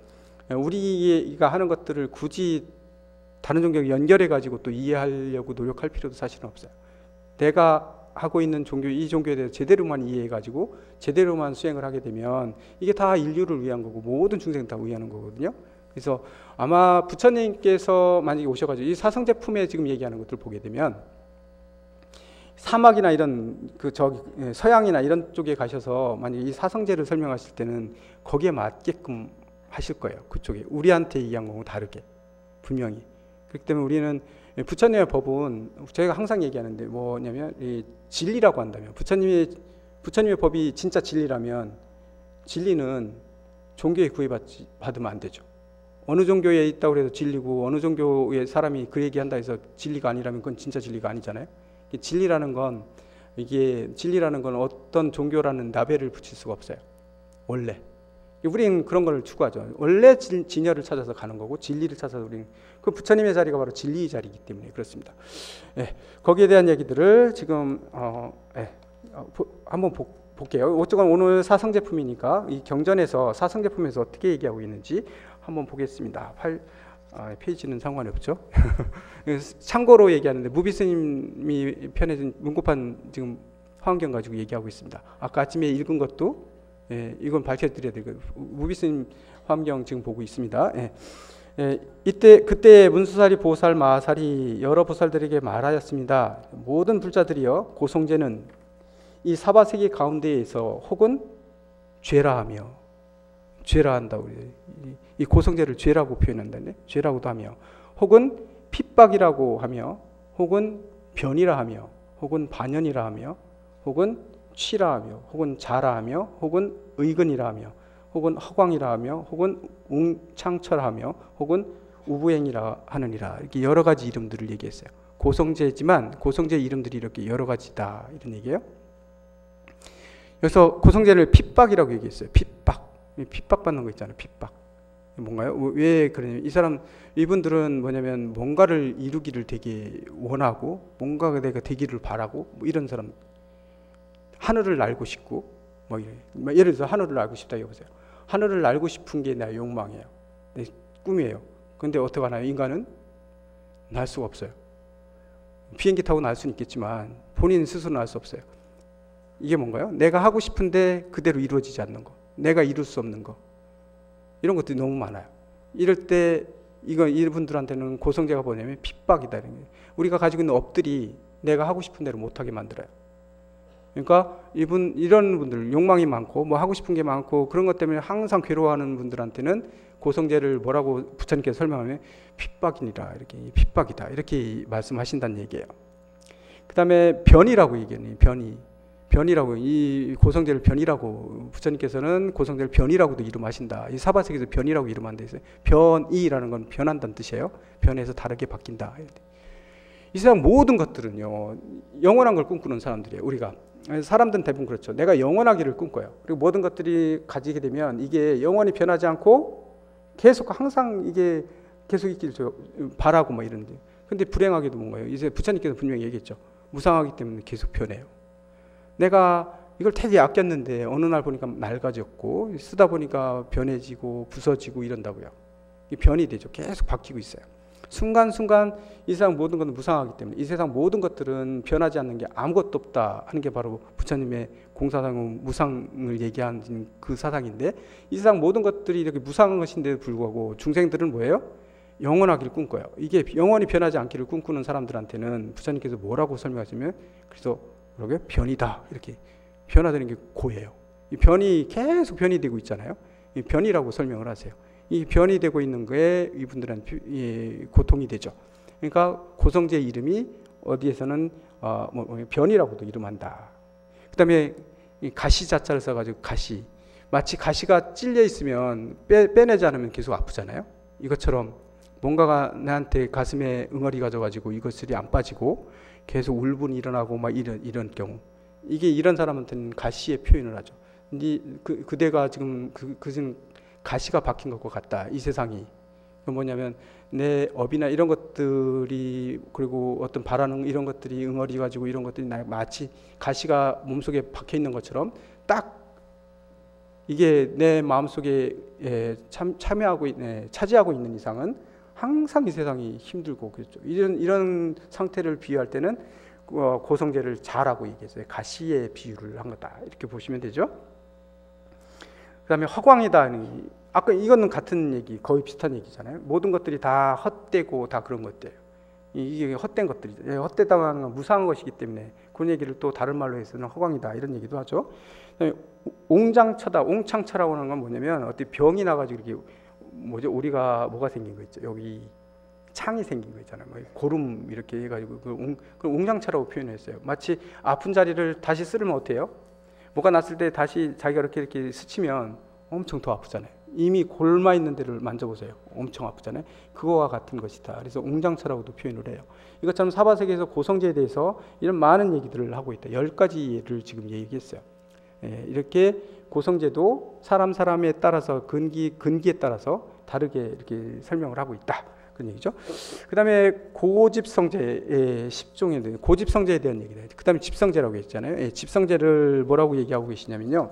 우리가 하는 것들을 굳이 다른 종교와 연결해 가지고 또 이해하려고 노력할 필요도 사실은 없어요. 내가 하고 있는 종교, 이 종교에 대해서 제대로만 이해해 가지고 제대로만 수행을 하게 되면 이게 다 인류를 위한 거고 모든 중생 다 위하는 거거든요. 그래서 아마 부처님께서 만약에 오셔가지고 이 사성제품에 지금 얘기하는 것들을 보게 되면 사막이나 이런 그 저기 서양이나 이런 쪽에 가셔서 만약에 이 사성제를 설명하실 때는 거기에 맞게끔 하실 거예요. 그쪽에 우리한테 얘기한 거하고 다르게 분명히. 그렇기 때문에 우리는 부처님의 법은 저희가 항상 얘기하는데 뭐냐면 이 진리라고 한다면 부처님의 부처님의 법이 진짜 진리라면 진리는 종교에 구애받지 받으면 안 되죠. 어느 종교에 있다고 해서 진리고 어느 종교의 사람이 그 얘기한다 해서 진리가 아니라면 그건 진짜 진리가 아니잖아요. 진리라는 건 이게 진리라는 건 어떤 종교라는 라벨을 붙일 수가 없어요. 원래. 우리는 그런 걸 추구하죠. 원래 진여를 찾아서 가는 거고 진리를 찾아서 우리는 그 부처님의 자리가 바로 진리의 자리이기 때문에 그렇습니다. 예, 거기에 대한 얘기들을 지금 어, 예, 어, 보, 한번 보, 볼게요. 어쨌건 오늘 사성제품이니까 이 경전에서 사성제품에서 어떻게 얘기하고 있는지 한번 보겠습니다. 팔, 아, 페이지는 상관이 없죠. 참고로 얘기하는데 무비스님이 편에서 문고판 지금 화환경 가지고 얘기하고 있습니다. 아까 아침에 읽은 것도 예, 이건 밝혀드려야 되고 무비스님 화엄경 지금 보고 있습니다. 예, 예, 이때 그때 문수사리 보살 마살이 여러 보살들에게 말하였습니다. 모든 불자들이여 고성제는 이 사바세계 가운데에서 혹은 죄라하며 죄라한다고 이, 이 고성제를 죄라고 표현한다네. 죄라고도 하며 혹은 핍박이라고 하며 혹은 변이라 하며 혹은 반연이라 하며 혹은 취라 하며 혹은 자라 하며 혹은 의근이라 하며 혹은 허광이라 하며 혹은 웅창철 하며 혹은 우부행이라 하느니라. 이렇게 여러 가지 이름들을 얘기했어요. 고성제지만 고성제 이름들이 이렇게 여러 가지다 이런 얘기예요. 여기서 고성제를 핍박이라고 얘기했어요. 핍박. 핍박받는 거 있잖아요. 핍박. 뭔가요? 왜 그러냐면 이 사람 이분들은 뭐냐면 뭔가를 이루기를 되게 원하고 뭔가 내가 되기를 바라고 뭐 이런 사람 하늘을 날고 싶고 뭐 이래. 예를 들어서 하늘을 날고 싶다 해보세요. 하늘을 날고 싶은 게 내 욕망이에요. 내 꿈이에요. 근데 어떻게 하나요? 인간은 날 수가 없어요. 비행기 타고 날 수는 있겠지만 본인 스스로 날 수 없어요. 이게 뭔가요? 내가 하고 싶은데 그대로 이루어지지 않는 거. 내가 이룰 수 없는 거. 이런 것들이 너무 많아요. 이럴 때 이건 이분들한테는 고성제가 뭐냐면 핍박이다. 이런 게. 우리가 가지고 있는 업들이 내가 하고 싶은 대로 못하게 만들어요. 그러니까 이분 이런 분들 욕망이 많고 뭐 하고 싶은 게 많고 그런 것 때문에 항상 괴로워하는 분들한테는 고성제를 뭐라고 부처님께서 설명하면 핍박이니라, 이렇게 핍박이다 이렇게 말씀하신다는 얘기예요. 그 다음에 변이라고 얘기해요. 변이. 변이라고, 이 고성제를 변이라고, 부처님께서는 고성제를 변이라고도 이름하신다. 이 사바세계에서 변이라고 이름한다 했어요. 변이라는 건 변한다는 뜻이에요. 변해서 다르게 바뀐다. 이 세상 모든 것들은요, 영원한 걸 꿈꾸는 사람들이에요. 우리가. 사람들은 대부분 그렇죠. 내가 영원하기를 꿈꿔요. 그리고 모든 것들이 가지게 되면 이게 영원히 변하지 않고 계속 항상 이게 계속 있기를 바라고 뭐 이런데. 근데 불행하게도 뭔가요? 이제 부처님께서 분명히 얘기했죠. 무상하기 때문에 계속 변해요. 내가 이걸 되게 아꼈는데 어느 날 보니까 낡아졌고 쓰다 보니까 변해지고 부서지고 이런다고요. 이 변이 되죠. 계속 바뀌고 있어요. 순간순간 이 세상 모든 것은 무상하기 때문에 이 세상 모든 것들은 변하지 않는 게 아무것도 없다 하는 게 바로 부처님의 공사상의 무상을 얘기하는 그 사상인데, 이 세상 모든 것들이 이렇게 무상한 것인데도 불구하고 중생들은 뭐예요? 영원하기를 꿈꿔요. 이게 영원히 변하지 않기를 꿈꾸는 사람들한테는 부처님께서 뭐라고 설명하시면, 그래서 뭐라고요? 변이다. 이렇게 변화되는 게 고예요. 이 변이 계속 변이 되고 있잖아요. 이 변이라고 설명을 하세요. 이 변이 되고 있는 거에 이분들은 고통이 되죠. 그러니까 고성제 이름이 어디에서는 어, 뭐 변이라고도 이름한다. 그다음에 이 가시 자자를 써가지고 가시, 마치 가시가 찔려 있으면 빼, 빼내지 않으면 계속 아프잖아요. 이것처럼 뭔가가 나한테 가슴에 응어리가 져가지고 이것들이 안 빠지고 계속 울분이 일어나고 막 이런 이런 경우, 이게 이런 사람한테는 가시의 표현을 하죠. 네, 그 그대가 지금 그 그는 가시가 박힌 것과 같다. 이 세상이. 그 뭐냐면 내 업이나 이런 것들이, 그리고 어떤 바라는 이런 것들이 응어리 가지고 이런 것들이 마치 가시가 몸속에 박혀 있는 것처럼 딱 이게 내 마음속에 참, 참여하고 있네, 차지하고 있는 이상은 항상 이 세상이 힘들고 그렇죠. 이런 이런 상태를 비유할 때는 고성제를 자라고 얘기했어요. 가시의 비유를 한 거다. 이렇게 보시면 되죠. 그다음에 허광이다. 아까 이거는 같은 얘기, 거의 비슷한 얘기잖아요. 모든 것들이 다 헛되고 다 그런 것들이에요. 이게 헛된 것들이죠. 헛되다는 건 무상한 것이기 때문에 그런 얘기를 또 다른 말로 해서는 허광이다 이런 얘기도 하죠. 그다음에 옹장처다. 옹창처라고 하는 건 뭐냐면 어떻게 병이 나가지고 이렇게 뭐죠? 우리가 뭐가 생긴 거 있죠. 여기 창이 생긴 거 있잖아요. 뭐 고름 이렇게 해가지고 그 옹, 그 옹장처라고 표현했어요. 마치 아픈 자리를 다시 쓰면 어때요? 뭐가 났을 때 다시 자기가 이렇게 이렇게 스치면 엄청 더 아프잖아요. 이미 골마 있는 데를 만져보세요. 엄청 아프잖아요. 그거와 같은 것이다. 그래서 옹장처라고도 표현을 해요. 이것처럼 사바세계에서 고성제에 대해서 이런 많은 얘기들을 하고 있다. 열 가지 예를 지금 얘기했어요. 예, 이렇게 고성제도 사람 사람에 따라서 근기 근기에 따라서 다르게 이렇게 설명을 하고 있다. 그런 얘기죠. 그다음에 고집성제의 십종인데 고집성제에 대한 얘기다. 그다음에 집성제라고 했잖아요. 예, 집성제를 뭐라고 얘기하고 계시냐면요.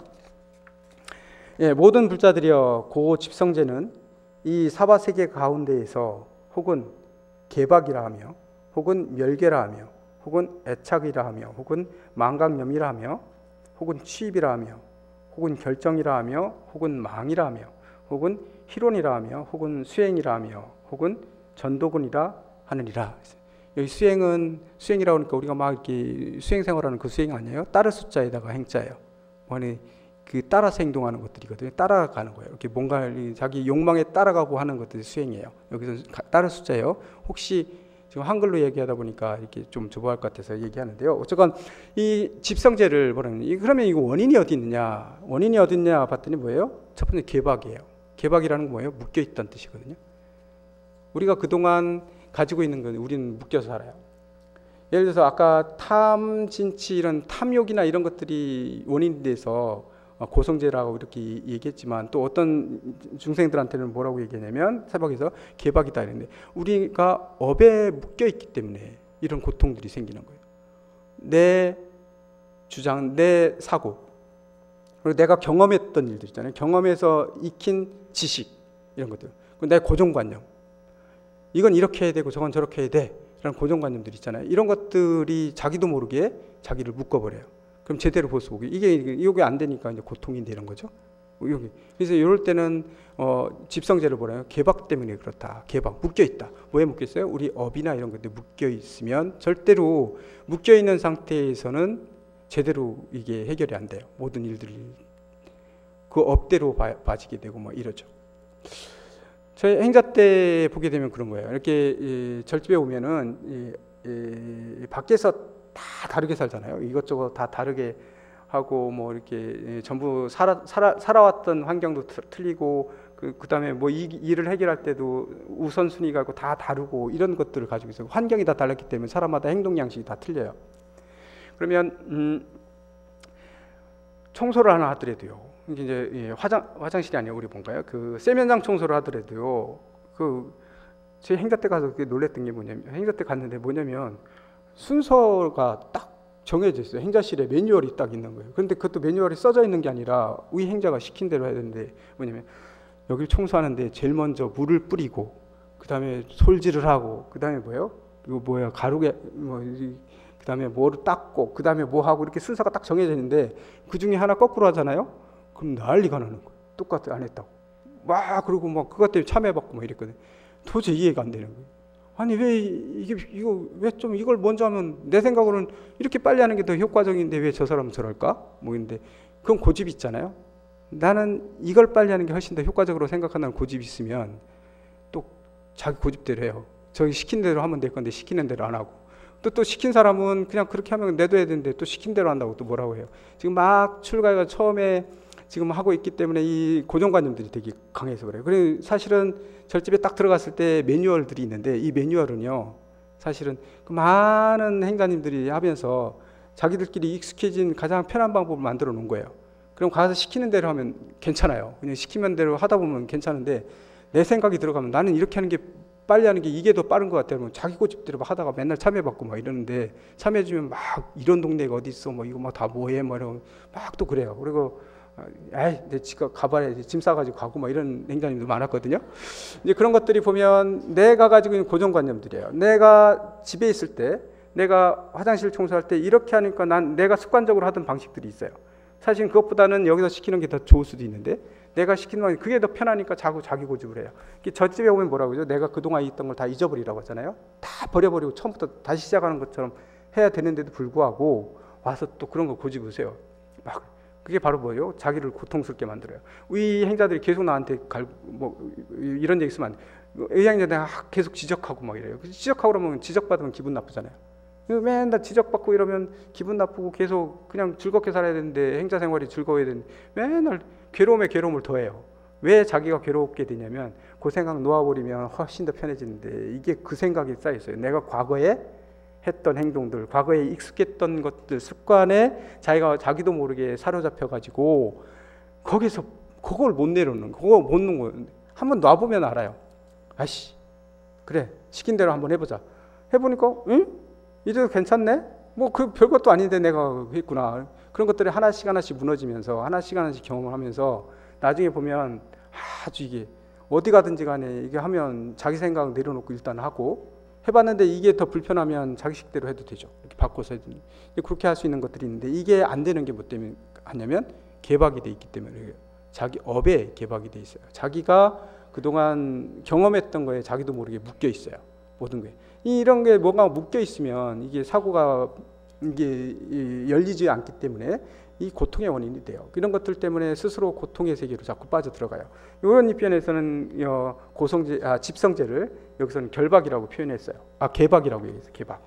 예, 모든 불자들이여 고집성제는 이 사바세계 가운데에서 혹은 개박이라 하며 혹은 멸계라 하며 혹은 애착이라 하며 혹은 망각념이라 하며 혹은 취입이라 하며 혹은 결정이라 하며 혹은 망이라 하며 혹은 희론이라 하며 혹은 수행이라 하며 혹은 전도근이라 하느니라. 여기 수행은 수행이라고 하니까 우리가 막 이렇게 수행 생활하는 그 수행 아니에요? 따를 숫자에다가 행자예요. 아니 그 따라서 행동하는 것들이거든요. 따라가는 거예요. 이렇게 뭔가 자기 욕망에 따라가고 하는 것들이 수행이에요. 여기서 따를 숫자예요. 혹시 지금 한글로 얘기하다 보니까 이렇게 좀 좁아할 것 같아서 얘기하는데요. 어쨌건 이 집성제를 뭐라는, 그러면 이거 원인이 어디 있느냐? 원인이 어디 있냐 봤더니 뭐예요? 첫 번째 개박이에요. 개박이라는 건 뭐예요? 묶여 있다는 뜻이거든요. 우리가 그동안 가지고 있는 건 우리는 묶여서 살아요. 예를 들어서 아까 탐, 진치 이런 탐욕이나 이런 것들이 원인이 돼서 고성제라고 이렇게 얘기했지만 또 어떤 중생들한테는 뭐라고 얘기하냐면 사박에서 개박이다 이랬는데, 우리가 업에 묶여 있기 때문에 이런 고통들이 생기는 거예요. 내 주장, 내 사고, 그리고 내가 경험했던 일들 있잖아요. 경험에서 익힌 지식 이런 것들, 그리고 내 고정관념, 이건 이렇게 해야 되고 저건 저렇게 해야 돼 이런 고정관념들 있잖아요. 이런 것들이 자기도 모르게 자기를 묶어버려요. 그럼 제대로 볼 수 없고 이게 이게 안 되니까 이제 고통이 되는 거죠. 여기 그래서 이럴 때는 어, 집성제를 뭐라요? 개박 때문에 그렇다. 개박 묶여 있다. 뭐에 묶여 있어요? 우리 업이나 이런 것들 묶여 있으면 절대로 묶여 있는 상태에서는 제대로 이게 해결이 안 돼요. 모든 일들이 그 업대로 봐, 봐지게 되고 뭐 이러죠. 저희 행자 때 보게 되면 그런 거예요. 이렇게 이 절집에 오면은 이, 이 밖에서 다 다르게 살잖아요. 이것저것 다 다르게 하고 뭐 이렇게 전부 살아, 살아, 살아왔던 환경도 틀리고 그, 그 다음에 뭐 이 일을 해결할 때도 우선순위가 다 다르고 이런 것들을 가지고 있어요. 환경이 다 달랐기 때문에 사람마다 행동 양식이 다 틀려요. 그러면 음, 청소를 하나 하더라도요. 이제 예, 화장 화장실이 아니라 우리 뭔가요? 그 세면장 청소를 하더라도요. 그 제 행자 때 가서 놀랬던 게 뭐냐면 행자 때 갔는데 뭐냐면 순서가 딱 정해져 있어요. 행자실에 매뉴얼이 딱 있는 거예요. 그런데 그것도 매뉴얼이 써져 있는 게 아니라 우리 행자가 시킨 대로 해야 되는데 뭐냐면 여기를 청소하는데 제일 먼저 물을 뿌리고 그 다음에 솔질을 하고 그 다음에 뭐예요? 이거 뭐야 가루게 뭐 그 다음에 뭐를 닦고 그 다음에 뭐 하고 이렇게 순서가 딱 정해져 있는데 그 중에 하나 거꾸로 하잖아요. 그럼 난리가 나는 거예요. 똑같이 안 했다고. 막 그러고 막 그것 때문에 참여받고 막 이랬거든요. 도저히 이해가 안 되는 거예요. 아니 왜 이게 이거 왜 좀 이걸 먼저 하면 내 생각으로는 이렇게 빨리 하는 게 더 효과적인데 왜 저 사람은 저럴까? 뭐 근데 그건 고집이 있잖아요. 나는 이걸 빨리 하는 게 훨씬 더 효과적으로 생각한다는 고집이 있으면 또 자기 고집대로 해요. 저기 시킨 대로 하면 될 건데 시키는 대로 안 하고 또 또 시킨 사람은 그냥 그렇게 하면 내도 해야 되는데 또 시킨 대로 한다고 또 뭐라고 해요. 지금 막 출가가 처음에 지금 하고 있기 때문에 이 고정관념들이 되게 강해서 그래요. 그리고 사실은 절집에 딱 들어갔을 때 매뉴얼들이 있는데 이 매뉴얼은요 사실은 그 많은 행자님들이 하면서 자기들끼리 익숙해진 가장 편한 방법을 만들어 놓은 거예요. 그럼 가서 시키는 대로 하면 괜찮아요. 그냥 시키는 대로 하다 보면 괜찮은데 내 생각이 들어가면 나는 이렇게 하는 게 빨리 하는 게 이게 더 빠른 것 같아요. 자기 고집대로 막 하다가 맨날 참여받고 막 이러는데 참여해주면 막 이런 동네가 어디 있어 뭐 이거 막 다 뭐해 뭐 이러고 막 또 그래요. 그리고 에이 내 지가 가봐야 짐 싸가지고 가고 막 이런 행자님도 많았거든요. 이제 그런 것들이 보면 내가 가지고 있는 고정관념들이에요. 내가 집에 있을 때 내가 화장실 청소할 때 이렇게 하니까 난 내가 습관적으로 하던 방식들이 있어요. 사실 그것보다는 여기서 시키는 게 더 좋을 수도 있는데 내가 시키는 건 그게 더 편하니까 자꾸 자기 고집을 해요. 저 집에 오면 뭐라고 그러죠? 내가 그동안 있던 걸 다 잊어버리라고 하잖아요. 다 버려버리고 처음부터 다시 시작하는 것처럼 해야 되는데도 불구하고 와서 또 그런 거 고집으세요. 막 그게 바로 뭐예요? 자기를 고통스럽게 만들어요. 이 행자들이 계속 나한테 갈, 뭐 이런 얘기 있으면 안 돼. 의향자들 계속 지적하고 막 이래요. 지적하고 그러면 지적받으면 기분 나쁘잖아요. 맨날 지적받고 이러면 기분 나쁘고 계속 그냥 즐겁게 살아야 되는데 행자 생활이 즐거워야 되는데 맨날 괴로움에 괴로움을 더해요. 왜 자기가 괴롭게 되냐면 그 생각 놓아버리면 훨씬 더 편해지는데 이게 그 생각이 쌓여있어요. 내가 과거에 했던 행동들, 과거에 익숙했던 것들, 습관에 자기가 자기도 모르게 사로잡혀가지고 거기서 그걸 못 내려놓는 거, 그거 못 놓는 거예요. 한번 놔보면 알아요. 아이씨, 그래 시킨 대로 한번 해보자. 해보니까 응? 이래도 괜찮네? 뭐 그 별것도 아닌데 내가 했구나. 그런 것들이 하나씩 하나씩 무너지면서 하나씩 하나씩 경험을 하면서 나중에 보면 아주 이게 어디 가든지 간에 이게 하면 자기 생각 내려놓고 일단 하고 해봤는데 이게 더 불편하면 자기 식대로 해도 되죠. 이렇게 바꿔서 해도 그렇게 할 수 있는 것들이 있는데 이게 안 되는 게 뭐 때문에 하냐면 개박이 돼 있기 때문에 자기 업에 개박이 돼 있어요. 자기가 그동안 경험했던 거에 자기도 모르게 묶여 있어요. 모든 게 이런 게 뭔가 묶여 있으면 이게 사고가 이게 열리지 않기 때문에 이 고통의 원인이 돼요. 이런 것들 때문에 스스로 고통의 세계로 자꾸 빠져 들어가요. 이런 입변에서는 고성제, 아, 집성제를 여기서는 결박이라고 표현했어요. 아, 개박이라고 얘기했어요. 개박.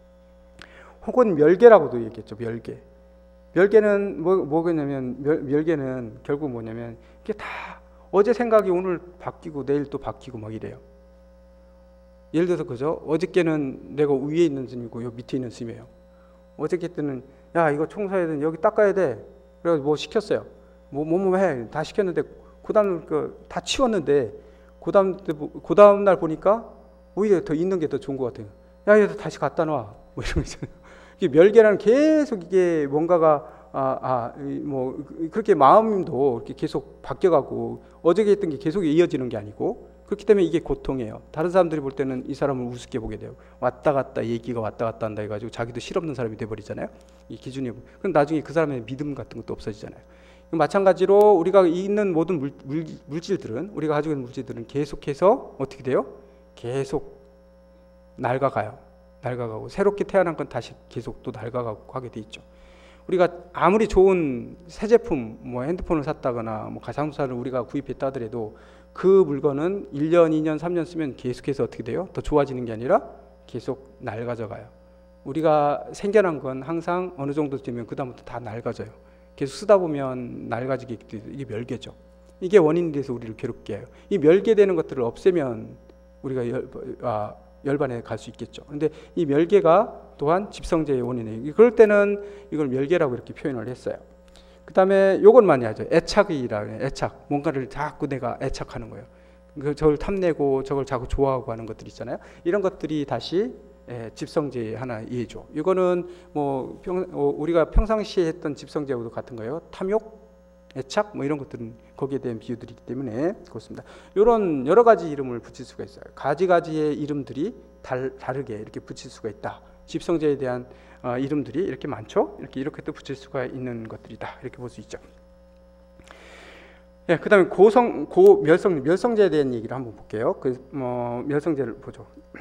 혹은 멸개라고도 얘기했죠. 멸개. 멸개는 뭐, 뭐겠냐면 멸, 멸개는 결국 뭐냐면 이게 다 어제 생각이 오늘 바뀌고 내일 또 바뀌고 막 이래요. 예를 들어서 그죠? 어저께는 내가 위에 있는 스님이고 여기 밑에 있는 스님이에요. 어저께 때는 야 이거 청소해야 돼, 여기 닦아야 돼. 그래서 뭐 시켰어요. 뭐 뭐뭐 해. 다 시켰는데 그다음 그다 치웠는데 그다음 그 다음 날 보니까 오히려 더 있는 게 더 좋은 것 같아요. 야 얘도 다시 갖다 놔. 뭐 이런 거 있잖아요. 이게 멸개라는 계속 이게 뭔가가 아, 아, 뭐 그렇게 마음도 이렇게 계속 바뀌어가고 어저께 했던 게 계속 이어지는 게 아니고. 그렇기 때문에 이게 고통이에요. 다른 사람들이 볼 때는 이 사람을 우습게 보게 돼요. 왔다 갔다 얘기가 왔다 갔다 한다 해가지고 자기도 실없는 사람이 돼버리잖아요. 이 기준이. 그럼 나중에 그 사람의 믿음 같은 것도 없어지잖아요. 마찬가지로 우리가 있는 모든 물, 물, 물질들은 우리가 가지고 있는 물질들은 계속해서 어떻게 돼요? 계속 낡아가요. 낡아가고 새롭게 태어난 건 다시 계속 또 낡아가고 하게 돼 있죠. 우리가 아무리 좋은 새 제품, 뭐 핸드폰을 샀다거나 뭐 가상자를 우리가 구입했다 하더라도 그 물건은 일 년, 이 년, 삼 년 쓰면 계속해서 어떻게 돼요? 더 좋아지는 게 아니라 계속 낡아져 가요. 우리가 생겨난 건 항상 어느 정도 되면 그 다음부터 다 낡아져요. 계속 쓰다 보면 낡아지게 돼요. 이게 멸개죠. 이게 원인이 돼서 우리를 괴롭게 해요. 이 멸개되는 것들을 없애면 우리가 열, 아, 열반에 갈 수 있겠죠. 그런데 이 멸개가 또한 집성제의 원인이에요. 그럴 때는 이걸 멸개라고 이렇게 표현을 했어요. 그 다음에 요건 많이 하죠. 애착이라 그래요. 애착. 뭔가를 자꾸 내가 애착하는 거예요. 저걸 탐내고 저걸 자꾸 좋아하고 하는 것들 있잖아요. 이런 것들이 다시 예, 집성제의 하나 예죠. 이거는 뭐 평, 어, 우리가 평상시에 했던 집성제하고도 같은 거예요. 탐욕, 애착 뭐 이런 것들은 거기에 대한 비유들이기 때문에 그렇습니다. 이런 여러 가지 이름을 붙일 수가 있어요. 가지 가지의 이름들이 달, 다르게 이렇게 붙일 수가 있다. 집성제에 대한 어, 이름들이 이렇게 많죠. 이렇게 이렇게 또 붙일 수가 있는 것들이다. 이렇게 볼 수 있죠. 예, 그다음에 고성 고 멸성 멸성제에 대한 얘기를 한번 볼게요. 그 뭐 멸성제를 보죠.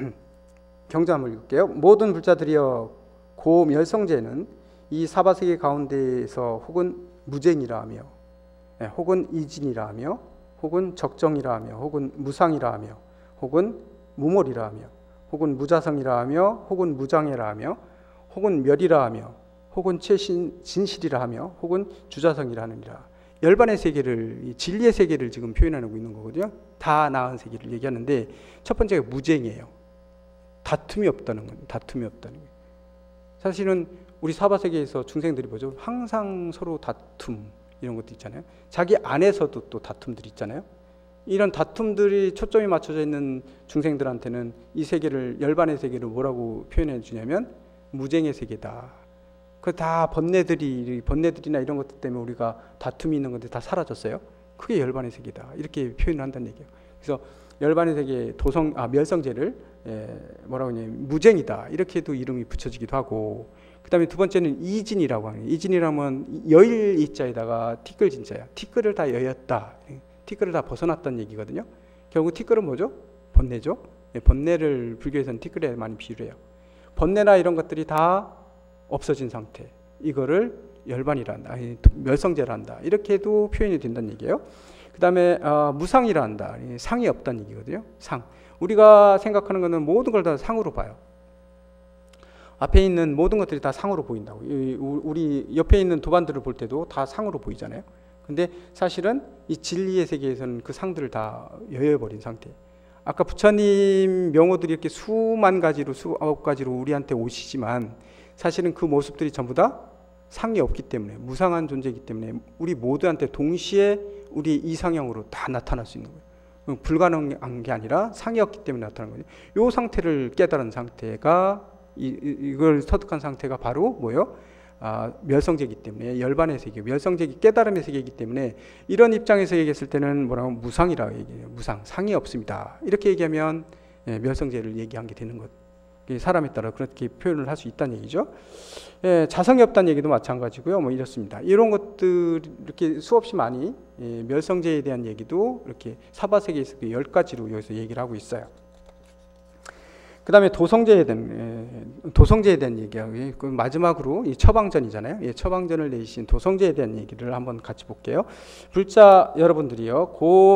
경자 한번 읽을게요. 모든 불자들이여 고멸성제는 이 사바세계 가운데에서 혹은 무쟁이라 하며 예, 혹은 이진이라 하며 혹은 적정이라 하며 혹은 무상이라 하며 혹은 무몰이라 하며 혹은 무자성이라 하며 혹은 무장애라 하며 혹은 멸이라 하며 혹은 최신 진실이라 하며 혹은 주자성이라 하느니라. 열반의 세계를 진리의 세계를 지금 표현하고 있는 거거든요. 다 나은 세계를 얘기하는데 첫 번째가 무쟁이에요. 다툼이 없다는 건 다툼이 없다는 거예요. 사실은 우리 사바세계에서 중생들이 뭐죠? 항상 서로 다툼 이런 것도 있잖아요. 자기 안에서도 또 다툼들이 있잖아요. 이런 다툼들이 초점이 맞춰져 있는 중생들한테는 이 세계를 열반의 세계를 뭐라고 표현해 주냐면 무쟁의 세계다. 그 다 번뇌들이 번뇌들이나 이런 것들 때문에 우리가 다툼이 있는 건데 다 사라졌어요. 그게 열반의 세계다. 이렇게 표현을 한다는 얘기예요. 그래서 열반의 세계 도성 아 멸성제를 예, 뭐라고 하냐면 무쟁이다. 이렇게도 이름이 붙여지기도 하고. 그다음에 두 번째는 이진이라고 하는 이진이라면 여일 이자에다가 티끌 진자야. 티끌을 다 여였다. 티끌을 다 벗어났다는 얘기거든요. 결국 티끌은 뭐죠? 번뇌죠. 예, 번뇌를 불교에서는 티끌에 많이 비유를 해요. 번뇌나 이런 것들이 다 없어진 상태. 이거를 열반이란다. 아니, 멸성제란다. 이렇게도 표현이 된다는 얘기예요. 그 다음에 어, 무상이라 한다. 상이 없다는 얘기거든요. 상. 우리가 생각하는 것은 모든 걸 다 상으로 봐요. 앞에 있는 모든 것들이 다 상으로 보인다고. 우리 옆에 있는 도반들을 볼 때도 다 상으로 보이잖아요. 근데 사실은 이 진리의 세계에서는 그 상들을 다 여여버린 상태. 아까 부처님 명호들이 이렇게 수만 가지로 수아홉 가지로 우리한테 오시지만 사실은 그 모습들이 전부 다 상이 없기 때문에 무상한 존재이기 때문에 우리 모두한테 동시에 우리 이상형으로 다 나타날 수 있는 거예요. 불가능한 게 아니라 상이 없기 때문에 나타나는 거죠. 이 상태를 깨달은 상태가 이, 이걸 터득한 상태가 바로 뭐예요? 아, 멸성제이기 때문에 열반의 세계, 멸성제기 깨달음의 세계이기 때문에 이런 입장에서 얘기했을 때는 뭐라고 무상이라고 얘기해요. 무상, 상이 없습니다. 이렇게 얘기하면 예, 멸성제를 얘기한 게 되는 것. 사람에 따라 그렇게 표현을 할 수 있다는 얘기죠. 예, 자성이 없다는 얘기도 마찬가지고요. 뭐 이렇습니다. 이런 것들 이렇게 수없이 많이 예, 멸성제에 대한 얘기도 이렇게 사바세계에서 열 가지로 여기서 얘기를 하고 있어요. 그 다음에 도성제에 대한, 도성제에 대한 얘기하고, 그 마지막으로 이 처방전이잖아요. 예, 처방전을 내신 도성제에 대한 얘기를 한번 같이 볼게요. 불자 여러분들이요,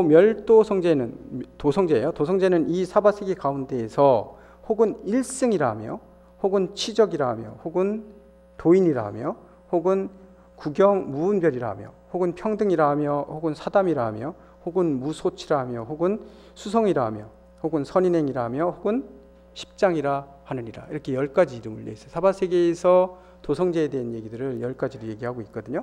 고멸도성제는, 도성제예요. 도성제는 이 사바세계 가운데에서 혹은 일승이라 하며, 혹은 치적이라 하며, 혹은 도인이라 하며, 혹은 구경 무분별이라 하며, 혹은 평등이라 하며, 혹은 사담이라 하며, 혹은 무소치라 하며, 혹은 수성이라 하며, 혹은 선인행이라 하며, 혹은 십장이라 하느니라. 이렇게 열 가지 이름을 내있어요. 사바세계에서 도성제에 대한 얘기들을 열 가지로 얘기하고 있거든요.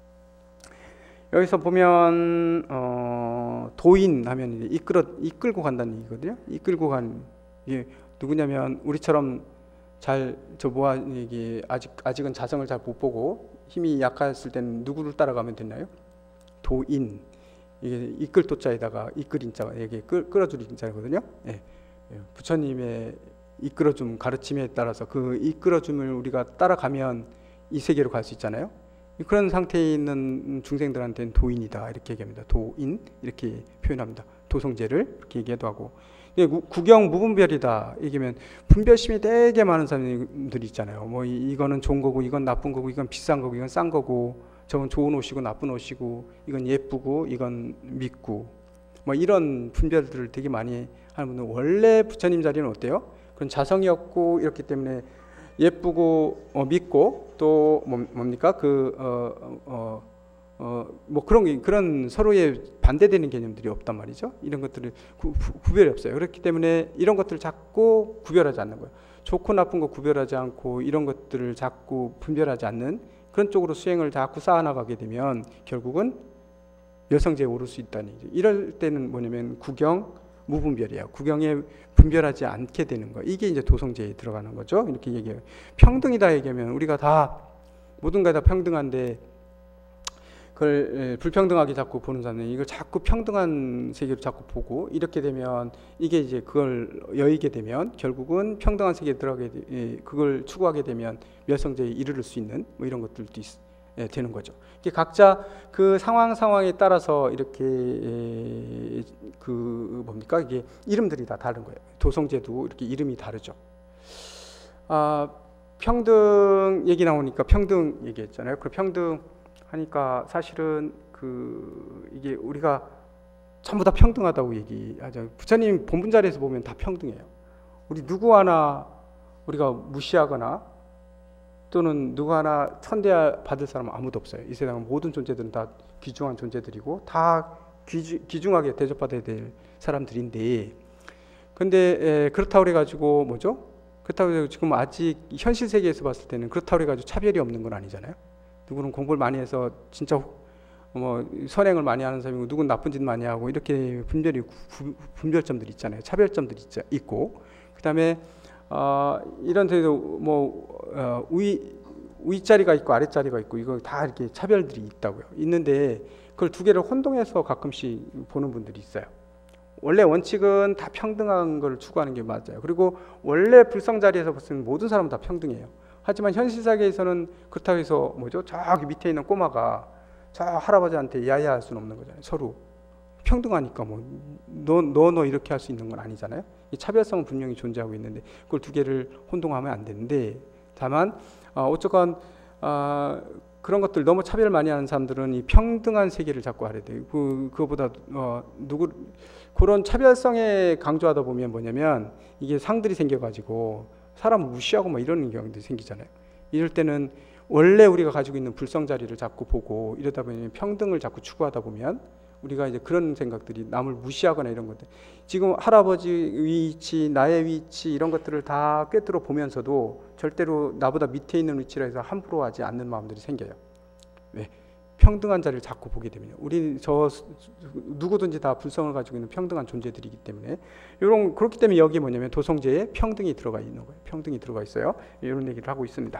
여기서 보면 어, 도인 하면 이끌어 이끌고 간다는 얘기거든요. 이끌고 간 이게 누구냐면 우리처럼 잘 저 뭐야 이게 아직 아직은 자성을 잘 못 보고 힘이 약했을 때는 누구를 따라가면 되나요? 도인. 이게 이끌 도자에다가 이끌인 자가 이게 끌 끌어줄인 자거든요. 예. 부처님의 이끌어줌 가르침에 따라서 그 이끌어줌을 우리가 따라가면 이 세계로 갈 수 있잖아요. 그런 상태에 있는 중생들한테는 도인이다 이렇게 얘기합니다. 도인 이렇게 표현합니다. 도성제를 이렇게 얘기도 하고 구경 무분별이다 얘기면 분별심이 되게 많은 사람들이 있잖아요. 뭐 이거는 좋은 거고 이건 나쁜 거고 이건 비싼 거고 이건 싼 거고 저건 좋은 옷이고 나쁜 옷이고 이건 예쁘고 이건 밉고 뭐 이런 분별들을 되게 많이 하는 분은 원래 부처님 자리는 어때요? 그런 자성이 없고 이렇기 때문에 예쁘고 어, 밉고 또 뭐, 뭡니까 그 어, 어, 어, 뭐 그런 그런 서로의 반대되는 개념들이 없단 말이죠. 이런 것들을 구, 구별이 없어요. 그렇기 때문에 이런 것들을 자꾸 구별하지 않는 거예요. 좋고 나쁜 거 구별하지 않고 이런 것들을 자꾸 분별하지 않는 그런 쪽으로 수행을 자꾸 쌓아나가게 되면 결국은 멸성지에 오를 수 있다는 얘기죠. 이럴 때는 뭐냐면 구경 무분별이에요. 구경에 분별하지 않게 되는 거. 이게 이제 도성제에 들어가는 거죠. 이렇게 얘기해요. 평등이다 얘기하면 우리가 다 모든 게 다 평등한데 그걸 불평등하게 자꾸 보는 사람은 이걸 자꾸 평등한 세계로 자꾸 보고 이렇게 되면 이게 이제 그걸 여의게 되면 결국은 평등한 세계에 들어가게 그걸 추구하게 되면 멸성제에 이르를 수 있는 뭐 이런 것들도 있, 예, 되는 거죠. 이게 각자 그 상황 상황에 따라서 이렇게 예, 그 뭡니까 이게 이름들이 다 다른 거예요. 도성제도 이렇게 이름이 다르죠. 아, 평등 얘기 나오니까 평등 얘기했잖아요. 그 평등 하니까 사실은 그 이게 우리가 전부 다 평등하다고 얘기하죠. 부처님 본분 자리에서 보면 다 평등해요. 우리 누구 하나 우리가 무시하거나 또는 누구 하나 천대 받을 사람은 아무도 없어요. 이 세상은 모든 존재들은 다 귀중한 존재들이고 다 귀주, 귀중하게 대접받아야 될 사람들인데 근데 에, 그렇다고 그래가지고 뭐죠? 그렇다고 해서 지금 아직 현실 세계에서 봤을 때는 그렇다고 해가지고 차별이 없는 건 아니잖아요. 누구는 공부를 많이 해서 진짜 뭐 선행을 많이 하는 사람이고 누구는 나쁜 짓 많이 하고 이렇게 분별이 구, 분별점들이 있잖아요. 차별점들이 있자, 있고 그다음에 어, 이런 데도 뭐 어, 위 위자리가 있고 아랫자리가 있고 이거 다 이렇게 차별들이 있다고요. 있는데 그걸 두 개를 혼동해서 가끔씩 보는 분들이 있어요. 원래 원칙은 다 평등한 걸 추구하는 게 맞아요. 그리고 원래 불성 자리에서 봤을 때 모든 사람은 다 평등해요. 하지만 현실 세계에서는 그렇다고 해서 뭐죠? 저기 밑에 있는 꼬마가 저 할아버지한테 야야할 수는 없는 거잖아요. 서로 평등하니까 뭐 너 너 너 이렇게 할 수 있는 건 아니잖아요. 이 차별성은 분명히 존재하고 있는데 그걸 두 개를 혼동하면 안 되는데 다만 어, 어쨌건 어, 그런 것들 너무 차별 많이 하는 사람들은 이 평등한 세계를 자꾸 하려 돼요. 그 그거보다 어, 누구 그런 차별성에 강조하다 보면 뭐냐면 이게 상들이 생겨가지고. 사람 무시하고 뭐 이러는 경우도 생기잖아요. 이럴 때는 원래 우리가 가지고 있는 불성 자리를 자꾸 보고 이러다 보면 평등을 자꾸 추구하다 보면 우리가 이제 그런 생각들이 남을 무시하거나 이런 것들 지금 할아버지 위치, 나의 위치 이런 것들을 다 꿰뚫어 보면서도 절대로 나보다 밑에 있는 위치라 해서 함부로 하지 않는 마음들이 생겨요. 왜? 평등한 자리를 자꾸 보게 되면 우리 저 누구든지 다 불성을 가지고 있는 평등한 존재들이기 때문에 이런 그렇기 때문에 여기 뭐냐면 도성제에 평등이 들어가 있는 거예요. 평등이 들어가 있어요. 이런 얘기를 하고 있습니다.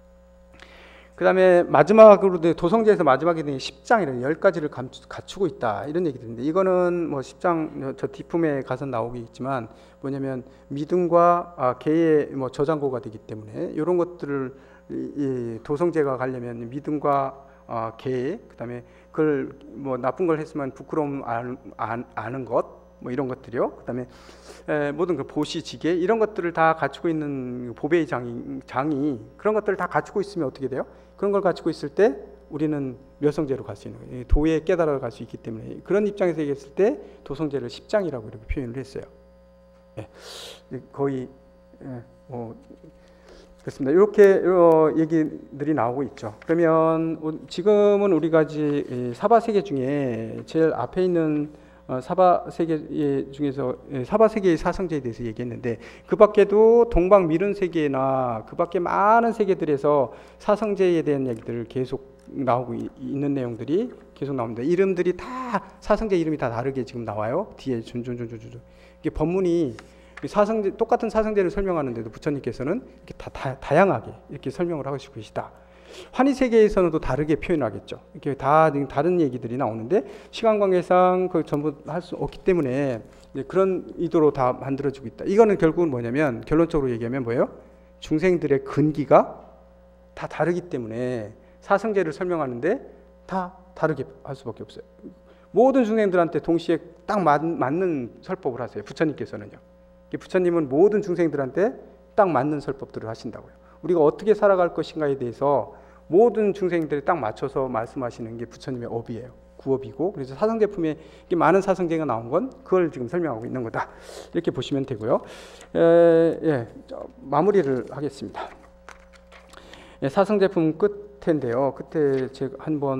그 다음에 마지막으로 도성제에서 마지막에 된 십 장 이런 열 가지를 갖추고 있다 이런 얘기들인데 이거는 뭐 십 장 저 뒷품에 가서 나오겠지만 뭐냐면 믿음과 아, 개의 뭐 저장고가 되기 때문에 이런 것들을 이 도성제가 가려면 믿음과 어, 계획, 그다음에 그걸 뭐 나쁜 걸 했으면 부끄러움 안, 안, 아는 것, 뭐 이런 것들이요. 그다음에 에, 모든 그 보시, 지계 이런 것들을 다 갖추고 있는 보배의 장이, 장이 그런 것들을 다 갖추고 있으면 어떻게 돼요? 그런 걸 갖추고 있을 때 우리는 멸성제로 갈 수 있는 거예요. 도에 깨달아 갈 수 있기 때문에 그런 입장에서 얘기했을 때 도성제를 십 장이라고 이렇게 표현을 했어요. 예, 거의 예, 뭐. 그렇습니다. 이렇게 어, 얘기들이 나오고 있죠. 그러면 지금은 우리가 이제 사바세계 중에 제일 앞에 있는 어, 사바세계 중에서 사바세계의 사성제에 대해서 얘기했는데 그 밖에도 동방 미른 세계나 그 밖에 많은 세계들에서 사성제에 대한 얘기들을 계속 나오고 있는 내용들이 계속 나옵니다. 이름들이 다 사성제 이름이 다 다르게 지금 나와요. 뒤에 준준준준준 이게 법문이 사성제, 똑같은 사성제를 설명하는데도 부처님께서는 이렇게 다, 다, 다양하게 이렇게 설명을 하시고 계시다. 환희세계에서는 또 다르게 표현하겠죠. 이렇게 다 다른 얘기들이 나오는데 시간 관계상 그 전부 할 수 없기 때문에 그런 의도로 다 만들어지고 있다. 이거는 결국은 뭐냐면 결론적으로 얘기하면 뭐예요? 중생들의 근기가 다 다르기 때문에 사성제를 설명하는데 다 다르게 할 수밖에 없어요. 모든 중생들한테 동시에 딱 맞, 맞는 설법을 하세요. 부처님께서는요. 부처님은 모든 중생들한테 딱 맞는 설법들을 하신다고요. 우리가 어떻게 살아갈 것인가에 대해서 모든 중생들이 딱 맞춰서 말씀하시는 게 부처님의 업이에요. 구업이고, 그래서 사성제품에 많은 사성제가 나온 건 그걸 지금 설명하고 있는 거다. 이렇게 보시면 되고요. 에, 예, 마무리를 하겠습니다. 예, 사성제품 끝인데요. 끝에 제가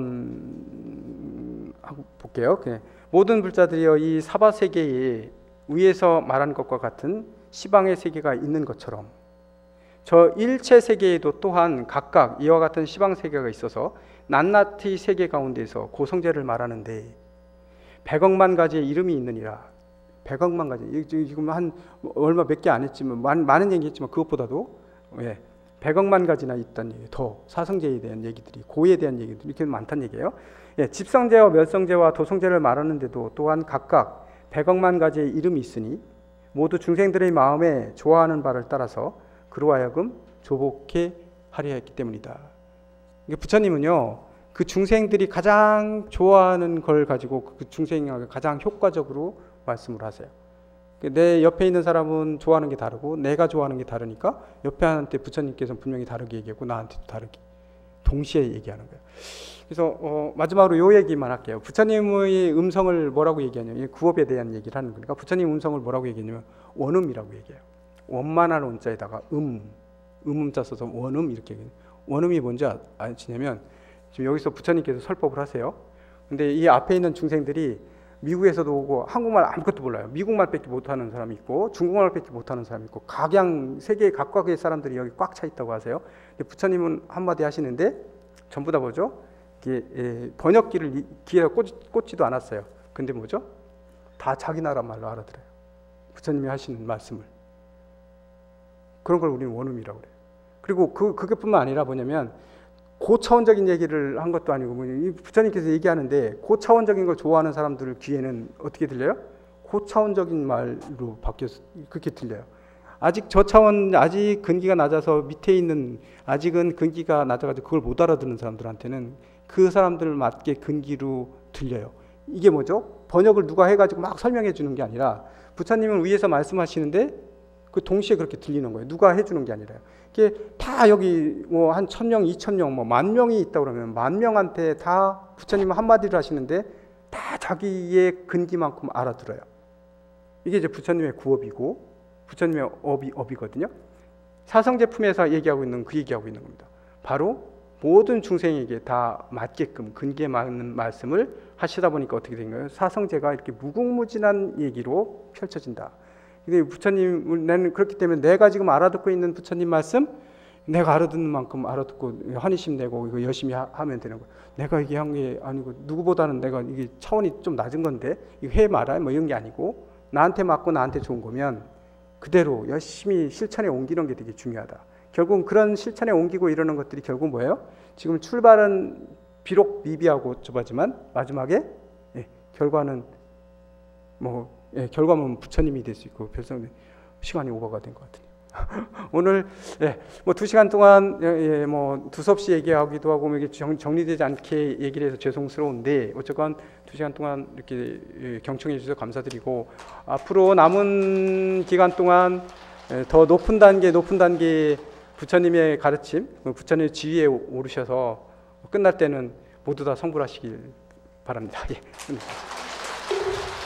한번 하고 볼게요. 예, 모든 불자들이여 이 사바세계에 위에서 말한 것과 같은 시방의 세계가 있는 것처럼 저 일체 세계에도 또한 각각 이와 같은 시방 세계가 있어서 낱낱이 세계 가운데서 고성제를 말하는데 백억만 가지의 이름이 있느니라. 백억만 가지. 지금 한 얼마 몇 개 안 했지만 많은, 많은 얘기했지만 그것보다도 예, 백억만 가지나 있다는 얘기. 더 사성제에 대한 얘기들이 고에 대한 얘기들이 이렇게 많다는 얘기예요. 예, 집성제와 멸성제와 도성제를 말하는데도 또한 각각 백억만 가지의 이름이 있으니 모두 중생들의 마음에 좋아하는 바를 따라서 그로 하여금 조복해 하려 했기 때문이다. 부처님은요, 그 중생들이 가장 좋아하는 걸 가지고 그 중생에게 가장 효과적으로 말씀을 하세요. 내 옆에 있는 사람은 좋아하는 게 다르고 내가 좋아하는 게 다르니까 옆에 한테 부처님께서는 분명히 다르게 얘기하고 나한테도 다르게 동시에 얘기하는 거예요. 그래서 어, 마지막으로 요 얘기만 할게요. 부처님의 음성을 뭐라고 얘기하냐면 구업에 대한 얘기를 하는 거니까 부처님 음성을 뭐라고 얘기하냐면 원음이라고 얘기해요. 원만한 원자에다가 음, 음음자 써서 원음 이렇게 얘기해요. 원음이 뭔지 아시냐면 지금 여기서 부처님께서 설법을 하세요. 근데 이 앞에 있는 중생들이 미국에서도 오고 한국말 아무것도 몰라요. 미국말밖에 못하는 사람이 있고 중국말밖에 못하는 사람이 있고 각양 세계 각각의 사람들이 여기 꽉 차 있다고 하세요. 근데 부처님은 한마디 하시는데 전부 다 뭐죠? 이게 예, 번역기를 귀에 꽂, 꽂지도 않았어요. 근데 뭐죠? 다 자기 나라 말로 알아들어요. 부처님이 하시는 말씀을. 그런 걸 우리는 원음이라고 그래요. 그리고 그, 그게뿐만 아니라 뭐냐면 고차원적인 얘기를 한 것도 아니고 부처님께서 얘기하는데 고차원적인 걸 좋아하는 사람들 귀에는 어떻게 들려요? 고차원적인 말로 바뀌어서 그렇게 들려요. 아직 저차원, 아직 근기가 낮아서 밑에 있는 아직은 근기가 낮아가지고 그걸 못 알아듣는 사람들한테는 그 사람들 맞게 근기로 들려요. 이게 뭐죠? 번역을 누가 해가지고 막 설명해 주는 게 아니라 부처님은 위에서 말씀하시는데 그 동시에 그렇게 들리는 거예요. 누가 해주는 게 아니라요. 이게 다 여기 뭐 한 천 명, 이천 명, 뭐 만 명이 있다 그러면 만 명한테 다 부처님은 한마디를 하시는데 다 자기의 근기만큼 알아들어요. 이게 이제 부처님의 구업이고 부처님의 업이, 업이거든요. 사성제품에서 얘기하고 있는 그 얘기하고 있는 겁니다. 바로 모든 중생에게 다 맞게끔 근기에 맞는 말씀을 하시다 보니까 어떻게 된 거예요? 사성제가 이렇게 무궁무진한 얘기로 펼쳐진다. 근데 부처님, 나는 그렇기 때문에 내가 지금 알아듣고 있는 부처님 말씀, 내가 알아듣는 만큼 알아듣고 환희심 내고 이거 열심히 하, 하면 되는 거예요. 내가 이게 한 게 아니고 누구보다는 내가 이게 차원이 좀 낮은 건데 이거 해 말아 뭐 이런 게 아니고 나한테 맞고 나한테 좋은 거면 그대로 열심히 실천에 옮기는 게 되게 중요하다. 결국은 그런 실천에 옮기고 이러는 것들이 결국 뭐예요? 지금 출발은 비록 미비하고 좁아지만 마지막에 예, 결과는 뭐 예, 결과는 부처님이 될 수 있고 별성 시간이 오버가 된 것 같아요. 오늘 예, 뭐 두 시간 동안 예, 예, 뭐 두서없이 얘기하기도 하고 뭐 이게 정, 정리되지 않게 얘기를 해서 죄송스러운데 어쨌건 두 시간 동안 이렇게 예, 경청해 주셔서 감사드리고 앞으로 남은 기간 동안 예, 더 높은 단계 높은 단계 부처님의 가르침, 부처님의 지위에 오르셔서 끝날 때는 모두 다 성불하시길 바랍니다. 예.